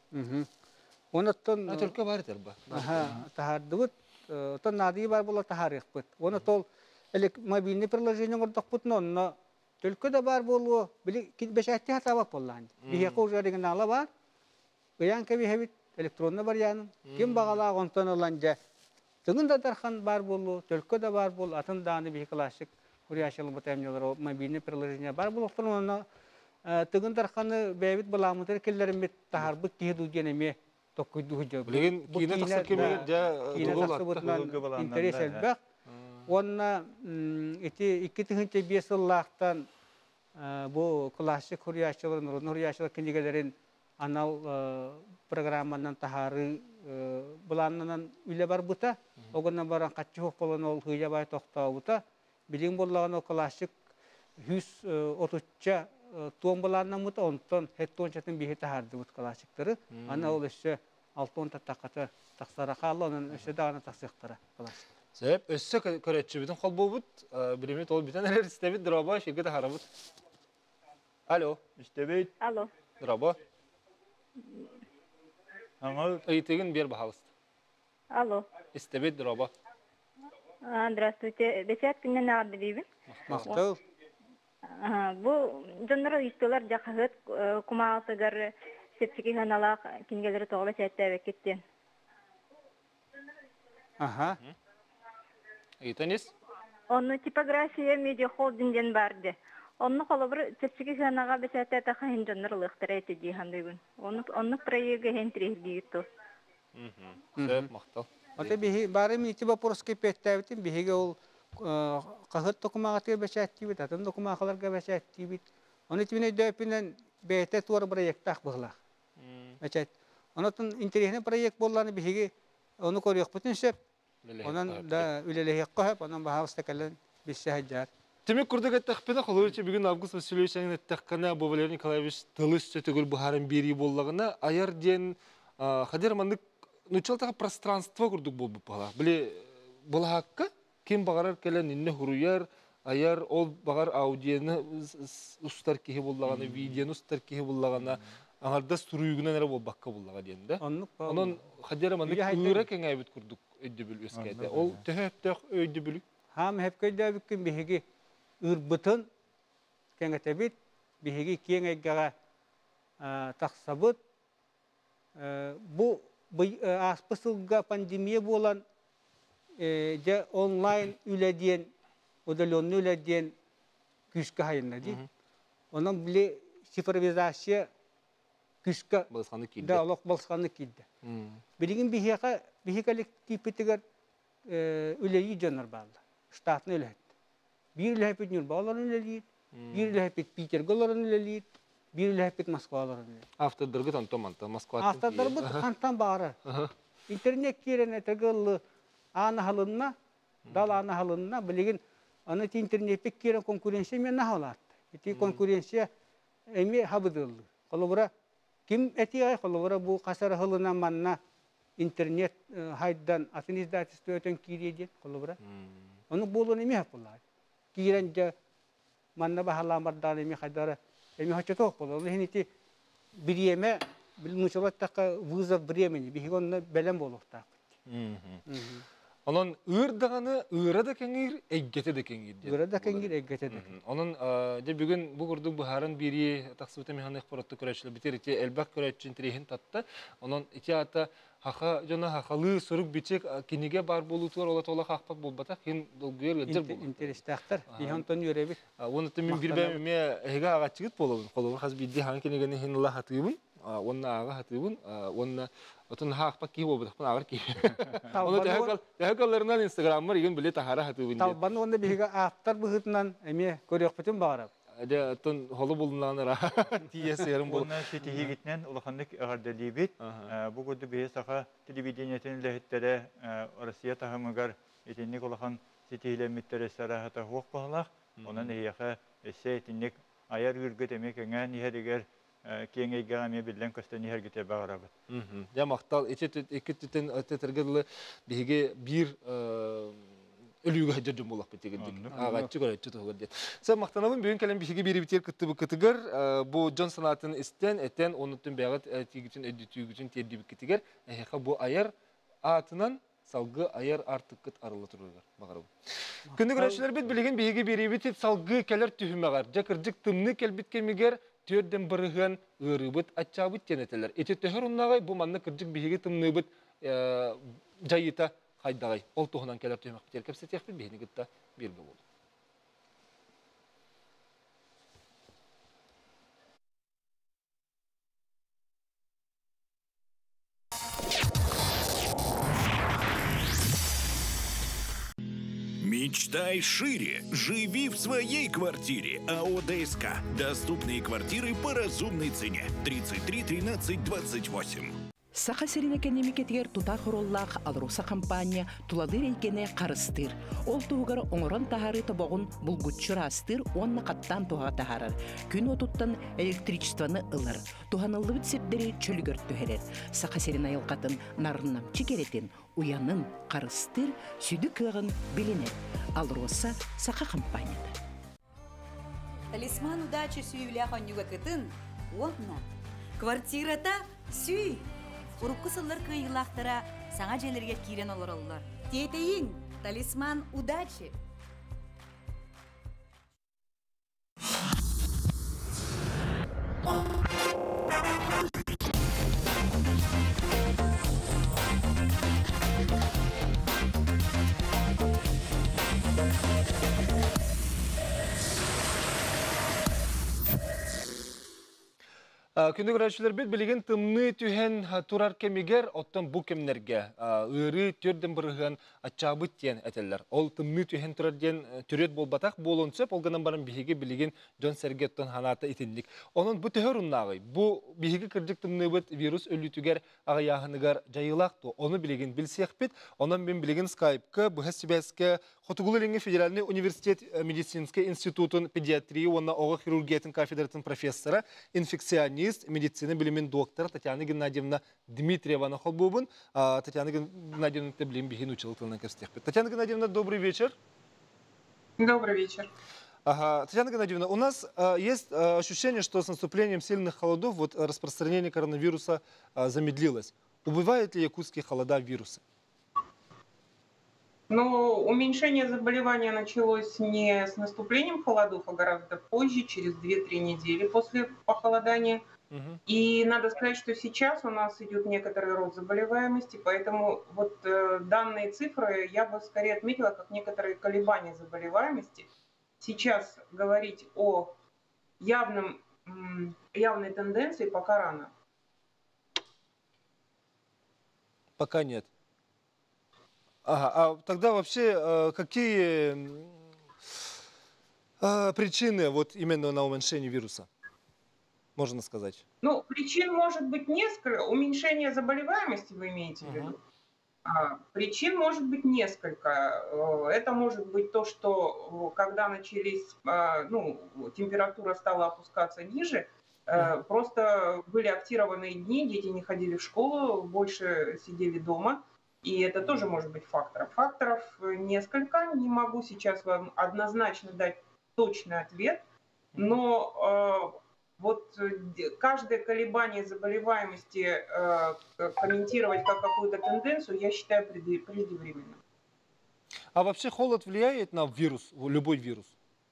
Onattan tölkö var terba. Tahardı bu. Ton nadi bar bola taharih bit. Onu tol mobilni приложение гордак бут нонна. Төлкө да бар болу. Били бешәтти хата бап боллан. Бие кожа деген ала бар. Гыян кеби хебит электронны бар янын. Ким багала гонтон оланжа. Тыгын да тархан бар болу. Төлкө да бар бол. Атын даны бие классик хурияшыл бутамнылар mobilni приложение бар болу. Оны тыгын тарханы бебит баламытыр келлерин бит тахарбык киһи денеме. Bilgin kine taqsı kemege ja интерес элбек. Онна iki tığınca 5 yıllardan bu klasik huriyatçıların, huriyatçılar kindigelerin анал программанан тахары буланнан үле бар бута, огоннан баран катчы хок болон ол хыя бай токтоо бута. Билин боллаган ол классик 130 туон буланнан бута, онтон хеттон чатын бихи тахарды бут классиктары. Ана ол эше 6 таттаката таксара калла, онун эше дагана таксыктара классик. Себеп өссө көрөтчү бүтүн кол болбут, биремет ол бүтүн элер истебит дроба ширкет харабыт. Алло, истебейт. Алло. Дроба. Аңа Ыйтыгын бер бахалыст. Алло. Истебит дроба. Здравствуйте. Бесят күннен арды дейбин. Мактал. Бу жоннора ыйттылар жакагыт кумаалтыгар септики ханалак кингелери тогола чаттабек кеттен. Ага. Ыйтанис? Онну типография медиа холдингден барды. Онну колобур септики ханага бесятта тахын жоннор лыктыра этди хандыгын. Онну проекты хентригдиитто. Себеп мактал. Оте бихи бары мити вопроски петтәбитин бихиге ол кахыт докумагаты бешәттибит, атын докумагаларга бешәттибит. Оны тине дөпинен бете туар проекттах бугла. Бәчәт. Онотун интересный проект болланы бихиге оны көрөк бүтүн сеп. Онан да үлелеһе кахып, онан баһаста кален бишәҗәр. Демек курдык аттакпена холойчы бүгүн Август Васильевичтин аттаккана бу Валерий Николаевич тылыс төтөгүл бухарын бери боллагына аяр ден хадер мандык нучалтага пространство курдук болуп бала. Биле булакка ким багарар келен инне хуруяр аяр ол багар аудионы устар кихи боллаганы видеоны устар кихи боллагана аңарда суруйгунан эре болбакка боллага дегенде. Онун хадер мандык үйрө кеңейбит курдук өйдөбүл өскәдә. Ол төһөптөк өйдөбүл. Хам хепкәдә биккин бихиге үрбүтөн кеңетебит бихиге кеңеггә таксабыт бу аспысылга пандемия болан же онлайн үледен удаленный үледен күшкә хайынна ди. Онан биле цифровизация күшкә Басканы килде. да алак басканы килде. Билеген бихи коллективитегер үлеyi жанар балды. Штатны үлет. Bir lehpet Nürnberg'ların öleliği, bir lehpet Petergol'ların öleliği, bir lehpet Moskva'ların öleliği. Автодыргы тантоманта Москва. Автодыргы kantan bağırı. İnternet kirene tegıllı ana halınna, dal ana halınna, bilgin ana internet kiren konkurensiya men nahalat. Eti konkurensiya emi habıdıldı. Kolubura kim eti ay kolubura bu kasar halına manna internet haydan atın izdatı öten kiriyedi kolubura. Onu bulun emi yapılar. Kirence manna bahala mardan emi haydara emi haçatok bolur. Heniti bir yeme bilmuşolat taka vızaf времени bihigonda belem bolukta. Onun ığırdağını ığıra da kengir, eggete de kengir. Iğıra da kengir, eggete de. Onun de bugün bu kurduk buharın biri taksıvıta mehane eksporatı köreçli bitir iti elbak köreçin tirihin tattı. Onun iti ata haka jona hakalı soruk biçek kinige bar bolutular ola tola hakpak bolbata hin dolguyor ledger bol. Interestaktar. Bihanton yörebi. Onu temin bir ben me hega agaçıgıt bolabın. Kolor has biddi han kinigeni hin Allah hatıyım. Onu aga hatıyım. Onu Otun hakpak ki bolbata. Bunu agar ki. Onu tehakallarından Instagram var igen bile tahara hatıyım. Taban onda bihiga aftar buhutnan emi körök bütün bağırap. De otun holu bulunanlara diye serum bol. Ondan şetihi gitnen ulakanlık ağırdalibit. Bu kodu bir saha televizyonetinin lehitleri Rusya tahımıgar etinlik ulakan şetihiyle mitleri sarahata hukuk bağlaq. Ondan eyyaqa esse etinlik ayar gürgüt emek engen niheriger kenge gami bilen kosta niher gite bağırabı. Ya maktal iki tüten tetergedli bihige bir ölüge hacırcım olaq betegendik. Ağaççı görüntü toğurdu. Sen maktanabın bugün kalem bihige biri biter kıttı bu kıtıgar. Bu John sanatın eten onutun beğat tigütün editügütün teddi bir kıtıgar. Bu ayar atından salgı ayar artık kıt arılı tururlar. Bakarım. Kündük röşler bit bilgin bihige biri bitir salgı keler tühümegar. Jakırcık tımны kelbit kemiger türden bırıgan ırıbıt açabıt teneteler. Eti töhür onnagay bu manna kırcık bihige tımnıbıt jayita haydagay. Ol tohunan keler tühümek biter kepse tekbir bihini gıtta bir bu oldu. Мечтай шире. Живи в своей квартире. АО ДСК. Доступные квартиры по разумной цене. 33 13 28. Саха сиринекенне микетигер тута хороллах алруса компания туладыр эйкене карыстыр. Ол тугар оңорон тахары тобогун булгутчур астыр, онна каттан туга тахарар. Күн отуттан электричествоны ылар. Туханыллы битсепдери чөлгөр төһерер. Саха сирина йылкатын нарыннам чикеретин, уянын карыстыр, сүдү кыгын билинер. Алруса саха компанияда. Талисман удачи сүйүлә ханюга кытын, онна. Квартирата сүй. Урукку сыллар кыйылақтара саңа желерге кирен олороллар. Тетейин, талисман удачи. Күнді көрәшілер бет білеген тымны түйен турар кемегер оттан бұл кемнерге ұры түрден бұрыған атчабыт ден әтелер. Ол тымны түйен турар ден түрет бол батақ болын сөп, олғанан барын бігеге білеген жон сәргеттен ханаты етіндік. Оның бұл төхер ұннағы, бұл бігеге кірдік тымны бұд вирус өлітігер ағаяғынығар жайылақты. Оны білеген білсек бет, онан мен білеген скайпқа, бұхас себәске Хотугулы Федеральный университет медицинский институтын педиатрии, онна оғы хирургиятын кафедратын профессора, инфекционист, медицины білімен доктор Татьяна Геннадьевна Дмитриева нахолбубын. Татьяна Геннадьевна білім бігін училықтылынан көрстекпет. Татьяна Геннадьевна, добрый вечер. Добрый вечер. Татьяна Геннадьевна, у нас есть ощущение, что с наступлением сильных холодов распространение коронавируса замедлилось. Убывают ли якутские холода вируса? Но уменьшение заболевания началось не с наступлением холодов, а гораздо позже, через 2-3 недели после похолодания. И надо сказать, что сейчас у нас идет некоторый рост заболеваемости, поэтому вот данные цифры я бы скорее отметила как некоторые колебания заболеваемости. Сейчас говорить о явной тенденции пока рано. Пока нет. Ага, а тогда вообще какие причины вот именно на уменьшение вируса, можно сказать? Ну, причин может быть несколько. Уменьшение заболеваемости вы имеете в виду? Причин может быть несколько. Это может быть то, что когда начались, температура стала опускаться ниже, просто были активированные дни, дети не ходили в школу, больше сидели дома. И это тоже может быть фактором. Факторов несколько. Не могу сейчас вам однозначно дать точный ответ. Но каждое колебание заболеваемости комментировать как какую-то тенденцию, я считаю преждевременным. А вообще холод влияет на вирус, любой вирус?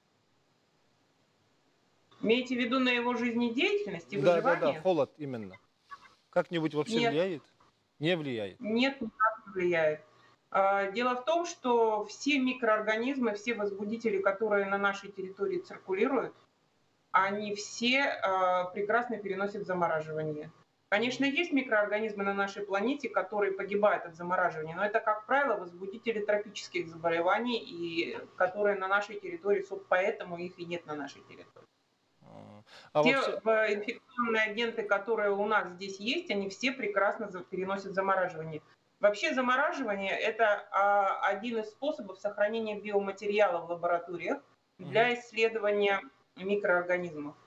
Имеете в виду на его жизнедеятельность и выживание? Да, холод именно. Как-нибудь вообще влияет? Не влияет? Нет, никак не влияет. Дело в том, что все микроорганизмы, все возбудители, которые на нашей территории циркулируют, они все прекрасно переносят замораживание. Конечно, есть микроорганизмы на нашей планете, которые погибают от замораживания, но это, как правило, возбудители тропических заболеваний, и которые на нашей территории, поэтому их и нет на нашей территории. Те инфекционные агенты, которые у нас здесь есть, они все прекрасно переносят замораживание. Вообще замораживание – это один из способов сохранения биоматериала в лабораториях для исследования микроорганизмов.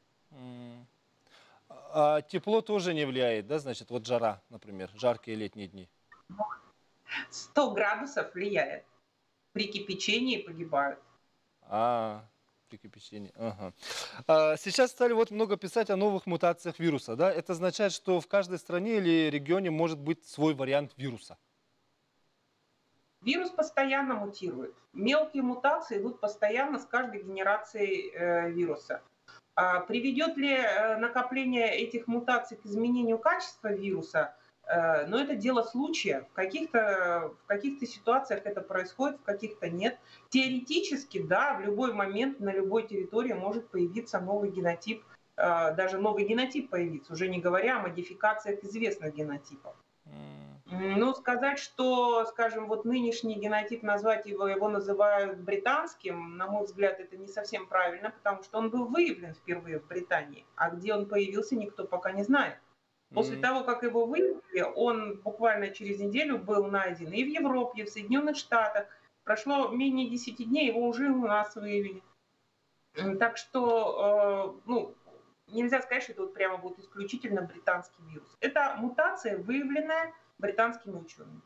А тепло тоже не влияет, да? Значит, вот жара, например, жаркие летние дни. 100 градусов влияет. При кипячении погибают. При кипячении. Ага. Сейчас стали много писать о новых мутациях вируса, да? Это означает, что в каждой стране или регионе может быть свой вариант вируса? Вирус постоянно мутирует. Мелкие мутации идут постоянно с каждой генерацией вируса. Приведет ли накопление этих мутаций к изменению качества вируса? Но это дело случая. В каких-то ситуациях это происходит, в каких-то нет. Теоретически, да, в любой момент на любой территории может появиться новый генотип, даже новый генотип появиться, уже не говоря о модификациях известных генотипов. Ну, сказать, что, скажем, вот нынешний генотип, назвать его называют британским, на мой взгляд, это не совсем правильно, потому что он был выявлен впервые в Британии, а где он появился, никто пока не знает. После того, как его выявили, он буквально через неделю был найден и в Европе, и в Соединенных Штатах. Прошло менее 10 дней, его уже у нас выявили. Так что, ну, нельзя сказать, что это вот прямо будет исключительно британский вирус. Это мутация, выявленная британскими учеными.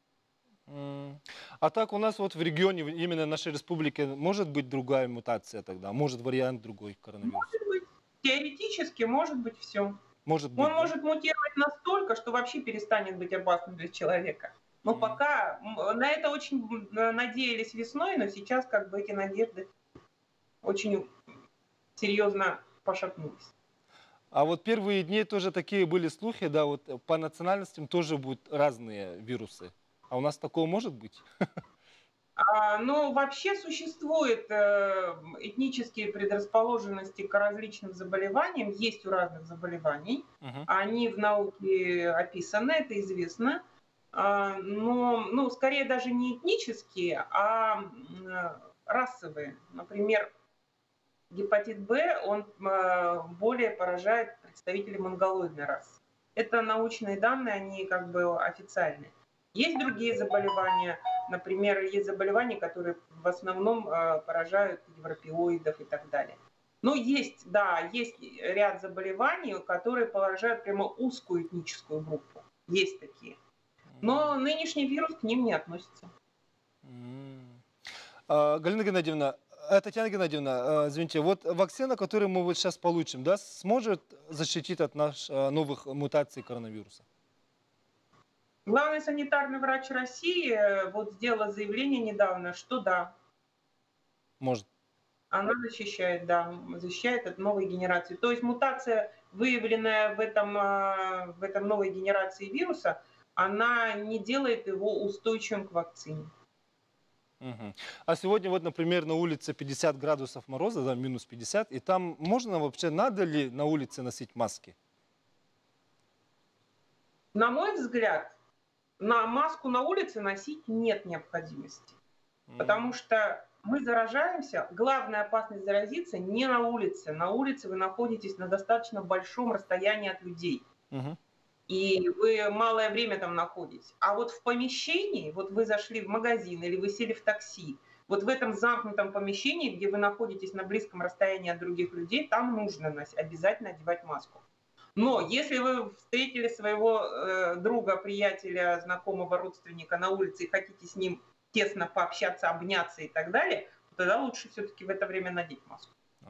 А так у нас вот в регионе, именно нашей республики, может быть другая мутация тогда? Может вариант другой коронавируса? Может быть. Теоретически может быть все. Может быть, Он может мутировать настолько, что вообще перестанет быть опасным для человека. Но пока на это очень надеялись весной, но сейчас как бы эти надежды очень серьезно пошатнулись. А вот первые дни тоже такие были слухи, да, вот по национальностям тоже будут разные вирусы. А у нас такого может быть? Ну, вообще существуют этнические предрасположенности к различным заболеваниям, есть у разных заболеваний. Они в науке описаны, это известно. Но, ну, скорее даже не этнические, а расовые. Например, гепатит Б, он более поражает представителей монголоидной расы. Это научные данные, они как бы официальные. Есть другие заболевания, например, есть заболевания, которые в основном поражают европеоидов и так далее. Но есть, да, есть ряд заболеваний, которые поражают прямо узкую этническую группу. Есть такие. Но нынешний вирус к ним не относится. Галина Геннадьевна, Татьяна Геннадьевна, извините, вот вакцина, которую мы вот сейчас получим, да, сможет защитить от наших новых мутаций коронавируса? Главный санитарный врач России вот сделала заявление недавно, что да. Может. Она защищает, да, защищает от новой генерации. То есть мутация, выявленная в этом новой генерации вируса, она не делает его устойчивым к вакцине. А сегодня вот, например, на улице 50 градусов мороза, да, минус 50, и там можно вообще, надо ли на улице носить маски? На мой взгляд, на маску на улице носить нет необходимости. Потому что мы заражаемся, главная опасность заразиться не на улице. На улице вы находитесь на достаточно большом расстоянии от людей. И вы малое время там находитесь. А вот в помещении, вот вы зашли в магазин или вы сели в такси, вот в этом замкнутом помещении, где вы находитесь на близком расстоянии от других людей, там нужно обязательно одевать маску. Но если вы встретили своего друга, приятеля, знакомого, родственника на улице и хотите с ним тесно пообщаться, обняться и так далее, то тогда лучше все-таки в это время надеть маску.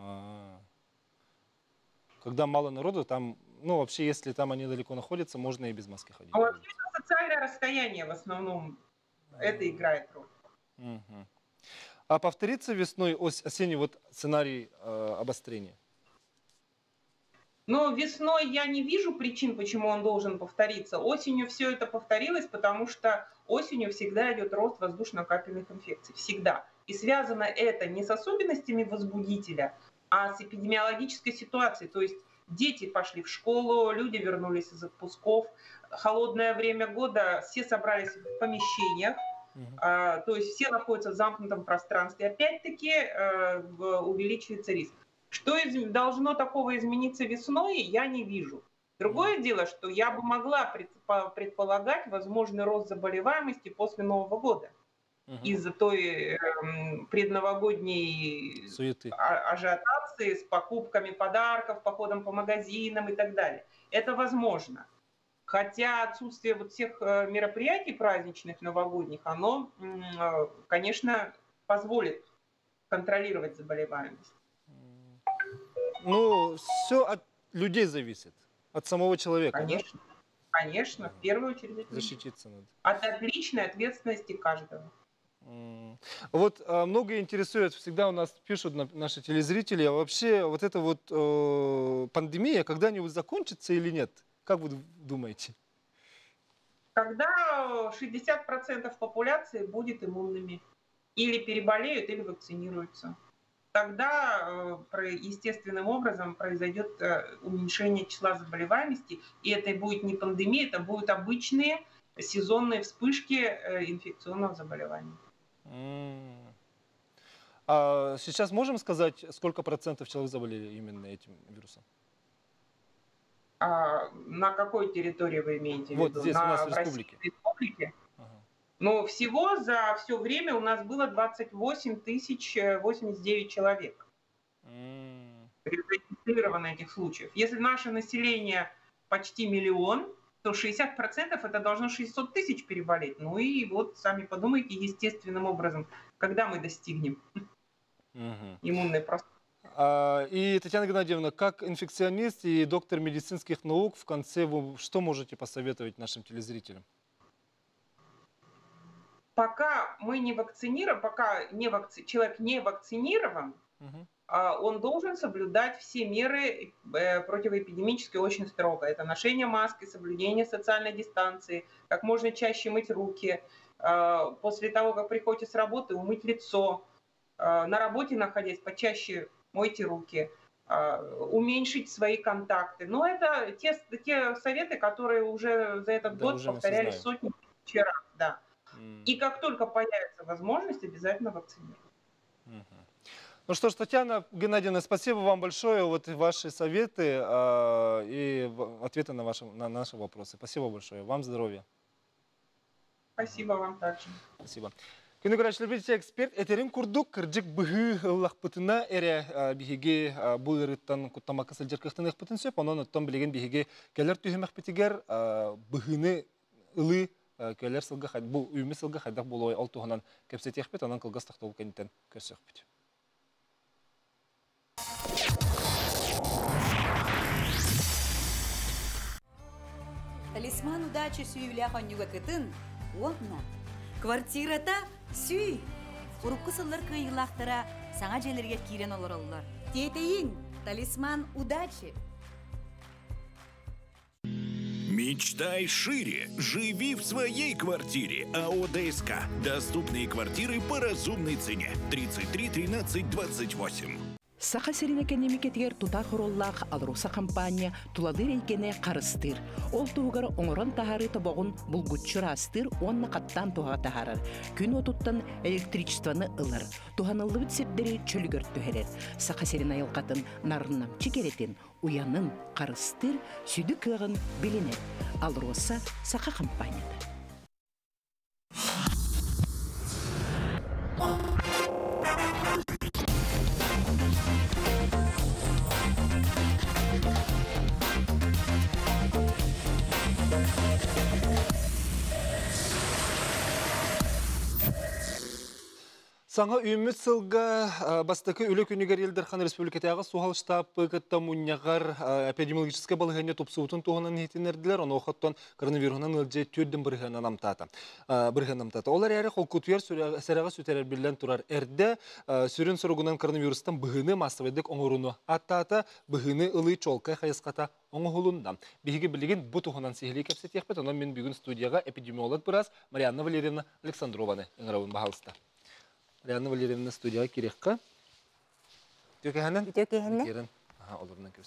Когда мало народу, там, ну вообще, если там они далеко находятся, можно и без маски ходить. А вообще социальное расстояние в основном это играет роль. А повторится весной, осенью вот сценарий обострения? Но весной я не вижу причин, почему он должен повториться. Осенью все это повторилось, потому что осенью всегда идет рост воздушно-капельных инфекций. Всегда. И связано это не с особенностями возбудителя, а с эпидемиологической ситуацией. То есть дети пошли в школу, люди вернулись из отпусков. Холодное время года, все собрались в помещениях. То есть все находятся в замкнутом пространстве. Опять-таки увеличивается риск. Что должно такого измениться весной, я не вижу. Другое дело, что я бы могла предполагать возможный рост заболеваемости после Нового года. Из-за той предновогодней суеты, ажиотации с покупками подарков, походом по магазинам и так далее. Это возможно. Хотя отсутствие вот всех мероприятий праздничных, новогодних, оно, конечно, позволит контролировать заболеваемость. Ну, все от людей зависит, от самого человека. Конечно, да? Конечно, в первую очередь. Защититься надо. От личной ответственности каждого. Вот многое интересует, всегда у нас пишут наши телезрители, а вообще вот эта вот пандемия когда-нибудь закончится или нет? Как вы думаете? Когда 60% популяции будет иммунными. Или переболеют, или вакцинируются. Тогда естественным образом произойдет уменьшение числа заболеваемости, и это будет не пандемия, это будут обычные сезонные вспышки инфекционного заболевания. А сейчас можем сказать, сколько процентов человек заболели именно этим вирусом? На какой территории вы имеете в виду? Вот здесь, у нас в республике. Республике? Ага. Но всего за все время у нас было 28 089 человек. Зарегистрировано этих случаев. Если наше население почти 1 миллион, то 60% это должно 600 000 переболеть. Ну и вот сами подумайте естественным образом, когда мы достигнем иммунной простаты. И, Татьяна Геннадьевна, как инфекционист и доктор медицинских наук, в конце вы что можете посоветовать нашим телезрителям? Пока мы не вакцинированы, человек не вакцинирован, он должен соблюдать все меры противоэпидемические очень строго. Это ношение маски, соблюдение социальной дистанции, как можно чаще мыть руки, после того, как приходите с работы, умыть лицо, на работе находясь, почаще мойте руки, уменьшить свои контакты. Но это те советы, которые уже за этот год повторялись сотни тысяч раз. Да. И как только появится возможность, обязательно вакцинировать. Ну что ж, Татьяна Геннадьевна, спасибо вам большое. Вот ваши советы и ответы на наши вопросы. Спасибо большое. Вам здоровья. Спасибо вам также. Спасибо. Күні көрәшілі білсе эксперт, әтерін күрдік, кірджік бұғы лақпытына әрі бігеге бұл ұрыттан құттамақы сылжырқықтың әқпытын сөп, онын ұттан білеген бігеге кәлер түйім әқпетігер бұғыны ұлы кәлер сылға қайды, бұл үйімі сылға қайдақ бұл ой ал туғынан кәпсет әқпет, онын қылғас тақтауы кәнеттен көсі әқпет. Талисман удачи сүйілі қонюға кітін, оғна. Квартирата сүй. Урукку сыллар кыйылақтара саңа желерге кирен олар. Тетейін, талисман удачи. Мечтай шире. Живи в своей квартире. АО ДСК. Доступные квартиры по разумной цене. 33 13 28. Саха серинекенеми кетигер тута хороллах алруса компания туладыр эйкене карыстыр. Ол тугар оңорон тахары тобогун булгутчур астыр, онна каттан туга тахарар. Күн отуттан электричествоны ылыр. Туханылы битсепдери чөлгөр төһерер. Саха серин айылкатын нарыннам чекеретин, уянын карыстыр, сүдү кыгын билинер. Алруса саха компанияда. Саңа үйіміз сылға бастықы үлі күнігер Елдерхан Республикатағы Суғал штабы кітті мұнияғар эпидемиологическа балығыне топсуытын туғынан етінерділер, оны оқыттан коронавирусынан үлже түрдің бірғынан амтаты. Олар әрі қолкутуер сәріға сөтерер білден тұрар әрді сүрін сұрғынан коронавирустан бұғыны массоведік оңыруны аттаты бұғыны ұлы чолқа қайысқата оңығылында. Бейгі білеген бұ туғынан сихілі кәпсет еқпет, онан мен бүгін студияға эпидемиолог біраз Марианна Валерьевна Александрованы ыңырауын бағалысты. Марианна Валерьевна студияға керекқа. Төкеһенен? Төкеһенен. Оларынан көрсі.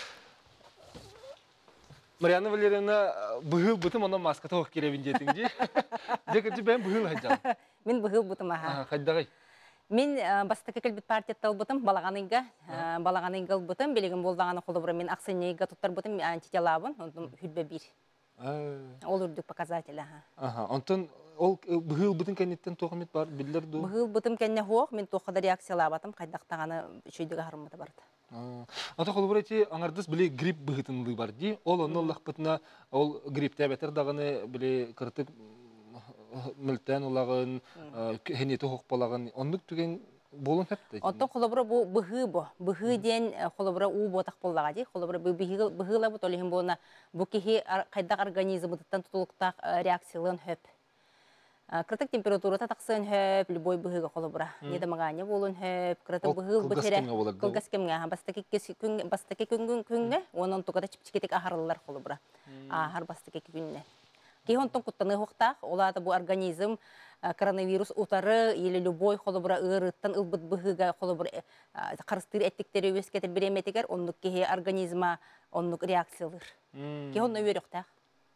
Марианна Валерьевна бұғыл бұтым, онан маска тоқ керебін жетің де. Декірді бән бұғыл қайдағын? Мен бұғыл бұтым, Қайдағай? Мен бастықы кәлбет партияттал бұтым, балағаныңға бұтым, белеген болдағаны қолы бұры. Мен ақсынейға тұттар бұтым, антителабын, хүлбе бір. Ол үрдік показателі. Онтын ол бұғыл бұтын кәнеттен тоқымет бар, білдер ду? Бұғыл бұтым кәнне хоқ, мен тоқыда реакциялабатым, қайдақтағаны шүйдігі қарымыды барды. Ата қолы бұр әте, аңардыз біле грипп бұғытынлы бар дей, ол оны олақ бұтына, ол грипп тәбәтер дағыны біле қыртық мүлттен олағын, хенеті хоқ болағын, онлық түген болын әпті? Оттың қолы бұры бұғы бұ. Бұғы ден қолы бұры ұу ботақ болаға дей. Қолы бұры бұғыла бұт олығын болына бұ кеге қайдақ организм бұдыттан тұтылықтақ реакциялығын хөп. Крытык температурата тақсын хөп, любой бұғыға қолы бұры. Неді мағане болын хөп, крытык бұғыл бұтері. Кылғаскемге. Бастаке күнге, оның тұғада чіпчекетек ағарылылар қолы бұры. Ағар бастаке күніне. Кей онтон куттаны хоқтақ, олады бұл организм коронавирус утары или любой қолы бұра ұрыттан ұлбыт бұғыға қолы бұра қарыстыр әттіктері өскетір береметігер, онлық кей организма онлық реакциялыр. Кей онны өріқтақ.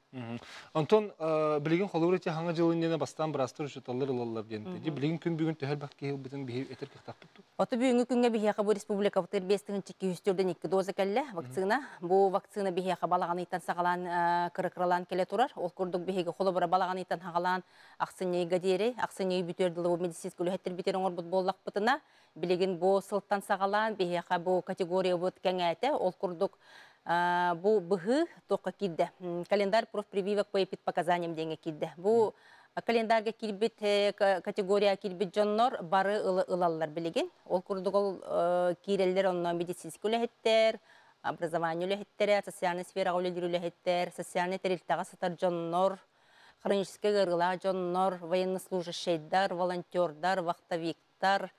Антон, билеген холовыр эти хаңа жылыннена бастан бірастыр үшіталыр ылалар денді. Билеген күн бүгін төхел бақ кейл бітін етер кектап бұтты? Оты бүгінгі күнге бихияқа бұл республика бұтыр 5-2 доза кәлі вакцина. Бұл вакцина бихияқа балаған иттан сағалан кыры-кыралан келе тұрар. Ол күрдік бихияға холовыра балаған иттан хағалан ақсыней гадері, ақсыней бүтерділі медицинск үліхеттер бітер оңыр бұт боллақ бұтына. Билеген бұл сылттан сағалан бихияқа бұл категория бұт кәңәті. Ол күрдік бу быгы тоқа кидде. Календарь профпрививок по эпидпоказаниям денге кидде. Бу календарьга кирбит категория кирбит жоннор бары ылаллар билеген. Ол курдук ол киреллер онно медицинский үлэхеттер, образование үлэхеттер, социальный сфера үлэхеттер, социальный терилтага сатар жоннор, хронический гырыла жоннор, военнослужащийдар, волонтердар, вахтовиктар,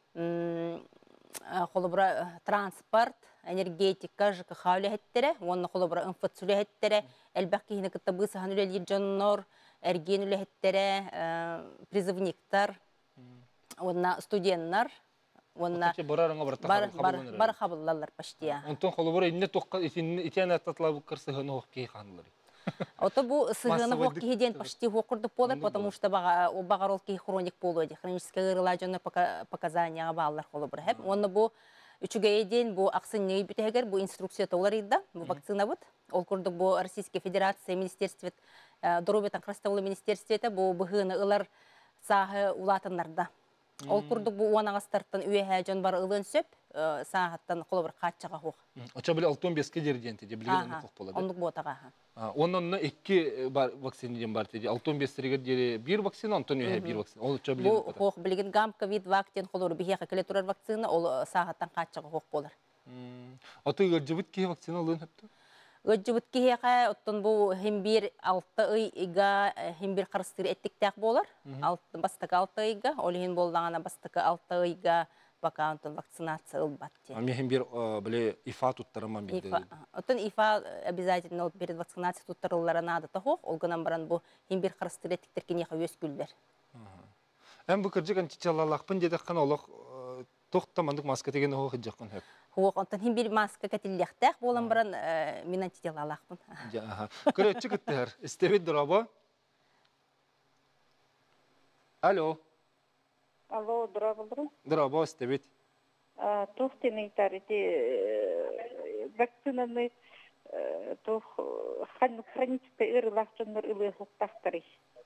холобра транспорт, энергетика, ЖКХ үлэхеттере, онна холобра инфац үлэхеттере, элбәк кихіне кітабы сахан үлэлер жоннор, эрген үлэхеттере, призывниктар, онна студенттар, онна бар хабыллалар паштия. Онтон холобра инне тоққа итен аттатлабы кырсығыны оқ кей қанылар. Ото бу сыгыны хоқ кихиден почти хоқырды полы, потому что бағарол кей хроник полуэди, хроническая гырылажаны показания баллар холобра. Онна бу Үчүгэй ден бу аксынней бүтэгер бу инструкция толарыйда, бу вакцина бут. Ол курдук бу Российская Федерация Министерстве здоровья Крастового министерствета бу быгыны ылар сахы улатыннарда. Ол курдук бу уанагастартан үйэхэ жон бар ылын сөп сахаттан колобыр катчага хук. Оча биле 65 жерден теде билген хук болады. Ондук ботага. Оннан 2 бар вакцинаден бар теде 65 сергер бир вакцина, Антон үйэ бир вакцина. Ол оча билген. Бу хук билген гам ковид вакцин колор бихяка келе турар вакцина, ол сахаттан катчага хук болар. Аты жыбыт ки вакцина алын хепти? Өджібіт кейеға оттон бұл хембир 6 ыйга хембир қарыстыры әттіктәк болар. Бастықы 6 ыйга, олығын болдағана бастықы 6 ыйга бака онтон вакцинация ылбатты. Ами хембир біле ифа туттарыма білді? Оттон ифа обязательно перед вакцинацией туттарылары нады тахуқ, олғынан баран бұл хембир қарыстыры әттіктер кенеға өз күлдер. Әм бұл кіржік античалалақпын дедіққан олық тоқтамандық маска деген оғы жақын хөп? Онтан хембир маска кәтілдіқтәк болан баран мен античалалақпын. Көрәтші күттігір. Істебет дұрабы? Алло. Алло, дұрабылдырым? Дұрабы, істебет. Тоқтен айтарыды вакцинаны хронический ырылақчыныр ылы хуқтақтары.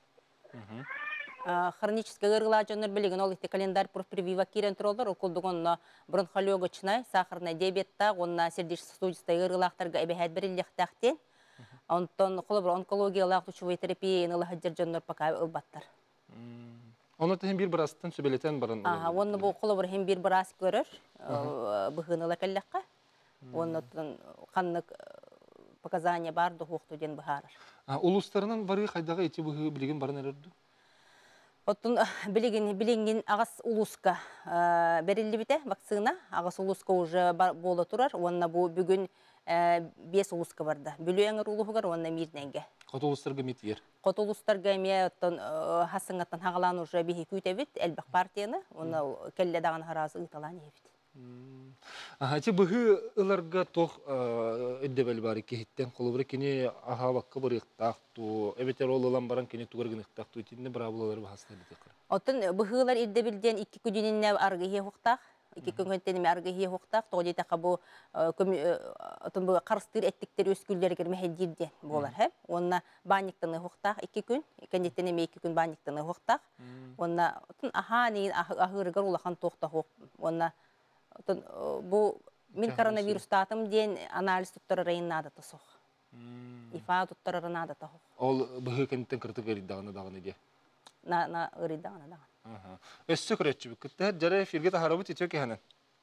Хронический ырыла жонор билеген ол ите календарь профпрививок кирен туролдар, окулдук онна бронхолегочная, сахарный диабетта, онна сердечно-сосудистой ырылақтарға эбехет берилдектактен, онтон холобр онкологиялық лучевой терапия ынылы хаджар жонор пока ылбаттар. Оны тем бир барастан сөбелетен баран. Онны бу холобр хем бир барас көрөр, быгынылы каллакка. Онны каннык показания бар дохукту ден бахар. Улустарынан бары кайдага ити быгы билеген барын эрерди? Оттон билеген агас улуска берилди бите вакцина, агас улуска уже боло турар. Онна бу бүгүн 5 улуска барда. Бүлөңөр улугар онна мирненге. Кот улустарга митер. Кот улустарга ме оттон хасыңаттан хагалан уже бихи күтебит элбак партияны, онна келле даган харазы ыталан ебит. Ати быгы ыларга тох эддебел бар кехиттен колубра кини ахабакка бырыктакту, эбетер олалан баран кини тугаргыныктакту тинне брабулалар басты битекер. Оттон быгылар эддебилден 2 күдүнүнө аргыйы хуктак, 2 күнгөнтене аргыйы хуктак, тогдейта кабу оттон бу карыстыр эттиктер өскүлдергер мехедирден болар, хэ? Онна баниктаны хуктак 2 күн, кендетене 2 күн баниктаны хуктак. Онна оттон ахани ахыргар улахан тохта хук. Онна бу мен коронавирус татым ден анализ туттарырын надо тосох. Ифа туттарырын надо тохох. Ол быгы кенттен кыртып эриддаганы даганы де. На эриддаганы даганы. Өссө көрөтчү бүкүттер жара эфирге тахарабы течек ханан.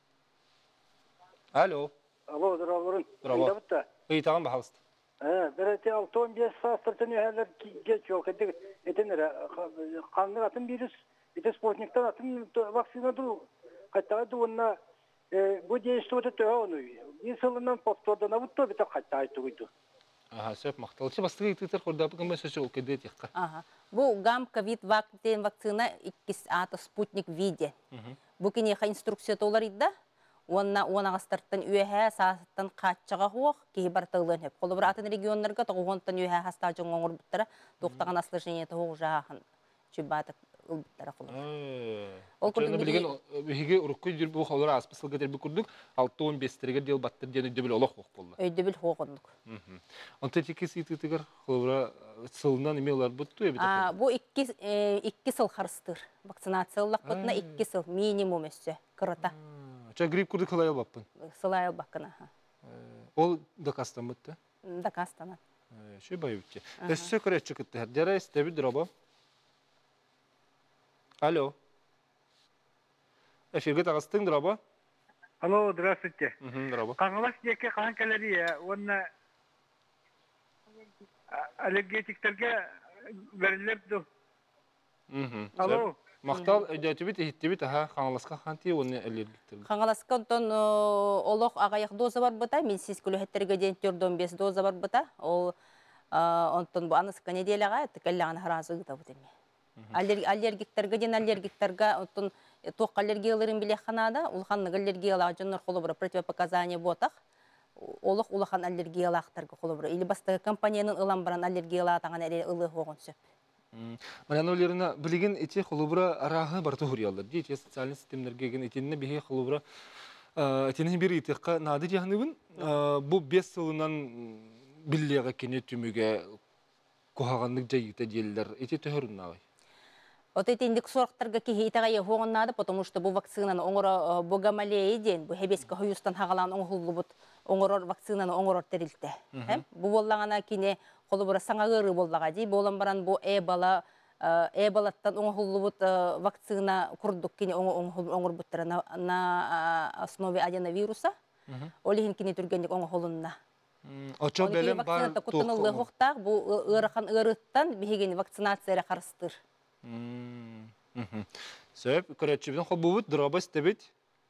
Алло. Алло, здравствуйте. Здравствуйте. Ый таган бахалыст. Берете 15 састыртын үһәләр геч yok эдик. Этенер канны атын вирус, эте спутниктан атын вакцина ду. Кайта дуна bu действует onu. İnsanların повтордан авто бит кайта айтуйду. Сөп макталчы бастыгы итер хорда бу месеж ул кеде тикка. Бу гам ковид вакцина 2 ата спутник виде. Бу кине инструкция толарыйда. онна ағыстырттан үйәһә саастан қатчыға хуақ, кейі бар тылын хөп. Қолы бір атын регионларға тоғығынтан үйәһә хаста жоң оңыр бұттыра, тоқтаған аслы женеті хоқ жағын чүбаты ұлбыттыра қолы. Ол көрді білген бігеге ұрыққы жүр бұл қалары аспысыл кетер бір күрдік, 6-15-терге дел баттыр дені өйді біл олақ хоқ болды. Өйді біл хоқ ондық. Онты текес етігітігір қолыра сылынан емейлар бұтты өбі? Бұл 2 сыл қарыстыр. Вакцинациялық бұтына 2 сыл минимум өсі қырыта. Ча грипп күрді қалай албаппын? Сылай албаққына. Ол дақастан бұтты? Дақастанат. Шөй бай өтте. Өссі көрет чүкітті. Дәрі істебі дұрабы? Алло. Эфирге тағыстың дұрабы? Алло, здравствуйте. Дұрабы. Қаңылас деке қаған кәләрі, оны аллергетиктерге берілерді. Алло. Мақтал өйдәтібіт, ехеттібіт, қаңыласқа қанти, оны аллергетиктерге? Қаңыласқа онтан олық ағаяқ доза бар бұта, мен сіз күліхеттерге дейін 4-15 доза бар бұта. Ол онтан бұл анысқа неделіға, тікәліған харазы ұғыта бұтеме. Аллергиктерге дейін аллергиктерге онтан тоқ аллергияларын біле қанада, ұлғанның аллергиялаға жонлар қолы бұры противопоказания ботақ. Олық ұлақан аллергиялақтарға қолы бұры. Или бастығы компанияның ұлан баран аллергиялатаған әрі ұлы оғын сөп. Марьяна Валерьевна, білеген ете қолыбыра арағы барты ғұриялар. Дейте социальный системлерге ген етеніне бейе қолыбыра етеніне бір етеққа нады жағыныбын. Бұл 5 сылынан біллеға кене түміге қоғағандық жайыта делілер. Ете түхірін ағай? Вот эти индексорықтарға кейі итағайы хоғыннады, потому что бұл вакцинаны оңыры богомалея ден, бұл хебескі хойыстан хағалан оңғылы бұд оңырор вакцинаны оңырор тәрілді. Бұл болағана кейіне қолы бұра саңағыры болаға дей, болан баран бұл әбалаттан оңғылы бұд вакцина құрдық кейіне оңғыр бұттыра на основе аденовируса. Олеген кейіне түргендік оңғылынна. Очо бәлем бар тұқ. Бұл ұрақан ұрыттан бігеген вакцинацияға қарыстыр. Сөп, көрәтші біден қол бұбыт, дұрабы істебет.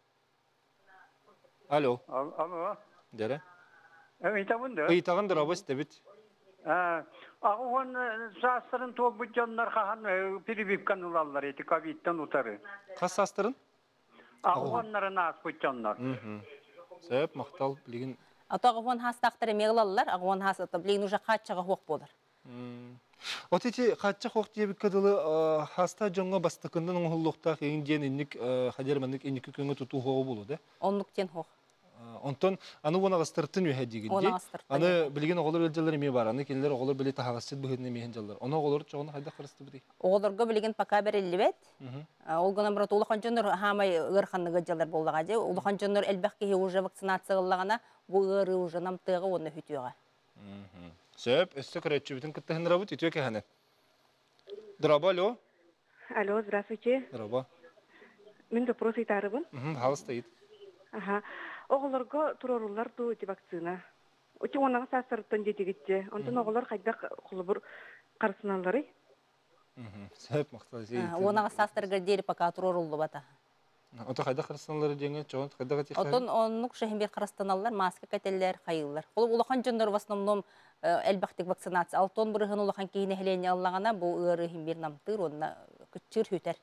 Алло. Алло. Дәрі? Үйтағын Үйтағын дұрабы істебет. Ағуын састырын тоқ бұд жанлар қаған перебіпқан ұлалар еті ковидтан ұтары. Қас састырын? Ағуынларын ас бұд жанлар. Сөп, мақтал білген. Ағуын хастақтары меғлалылар, ағуын хастақтары білген ұжа қатшаға хоқ болар. Отети қатча хоқ дебік кадылы хаста жоңға бастықындан оңғылықтақ ең ден енік қадермандық енік көңі тұту хоғы болу, да? Онлық ден хоқ. Онтон, аны оны ағыстырттын өйе дегенде, аны білген оғылыр өлжалар еме бар, аны келілер оғылыр біле тағағасет бұғыдын емейін жалар. Оны оғылыр жоғыны қайда қырысты бұдай? Оғылырға білген пақа бәрелі бәт. Олғына бұрат ұлыған жоныр хамай ғырқанығы жалар болуға де. Ұлыған жоныр әлбәқ кейі ұжы вакцинациялығына бұл ғыры ұжы намтығы оны хүтіуға. Сөп, өсті көрәтші бүтін күттіғын рабыт, үтіе кәхіні. Драба, алло? Алло, здравствуйте. Драба. Мен допрос айтарыбын. Хал стоит. Оғыларға тұрарулар ду өте вакцина. Өте онаға састырыттан жетегетте. Онтан оғылар қайда құлыбыр қарсыналары. Сөп, мақтал. Онаға састырға дейі пақа тұрарулы бата. Ота қайда қарсыналары жеңе, жоғын қайда қатиқтай? Отын онық шәхінбер қарсыналар, маска кәтелер, қайылар. Қолы ұлақан жондар в основном әлбәқтік вакцинация. Алтон бұрығын ұлақан кейіне әлейіне аллағана бұл ұрығын бір намтыр, онына күтчір хүтер.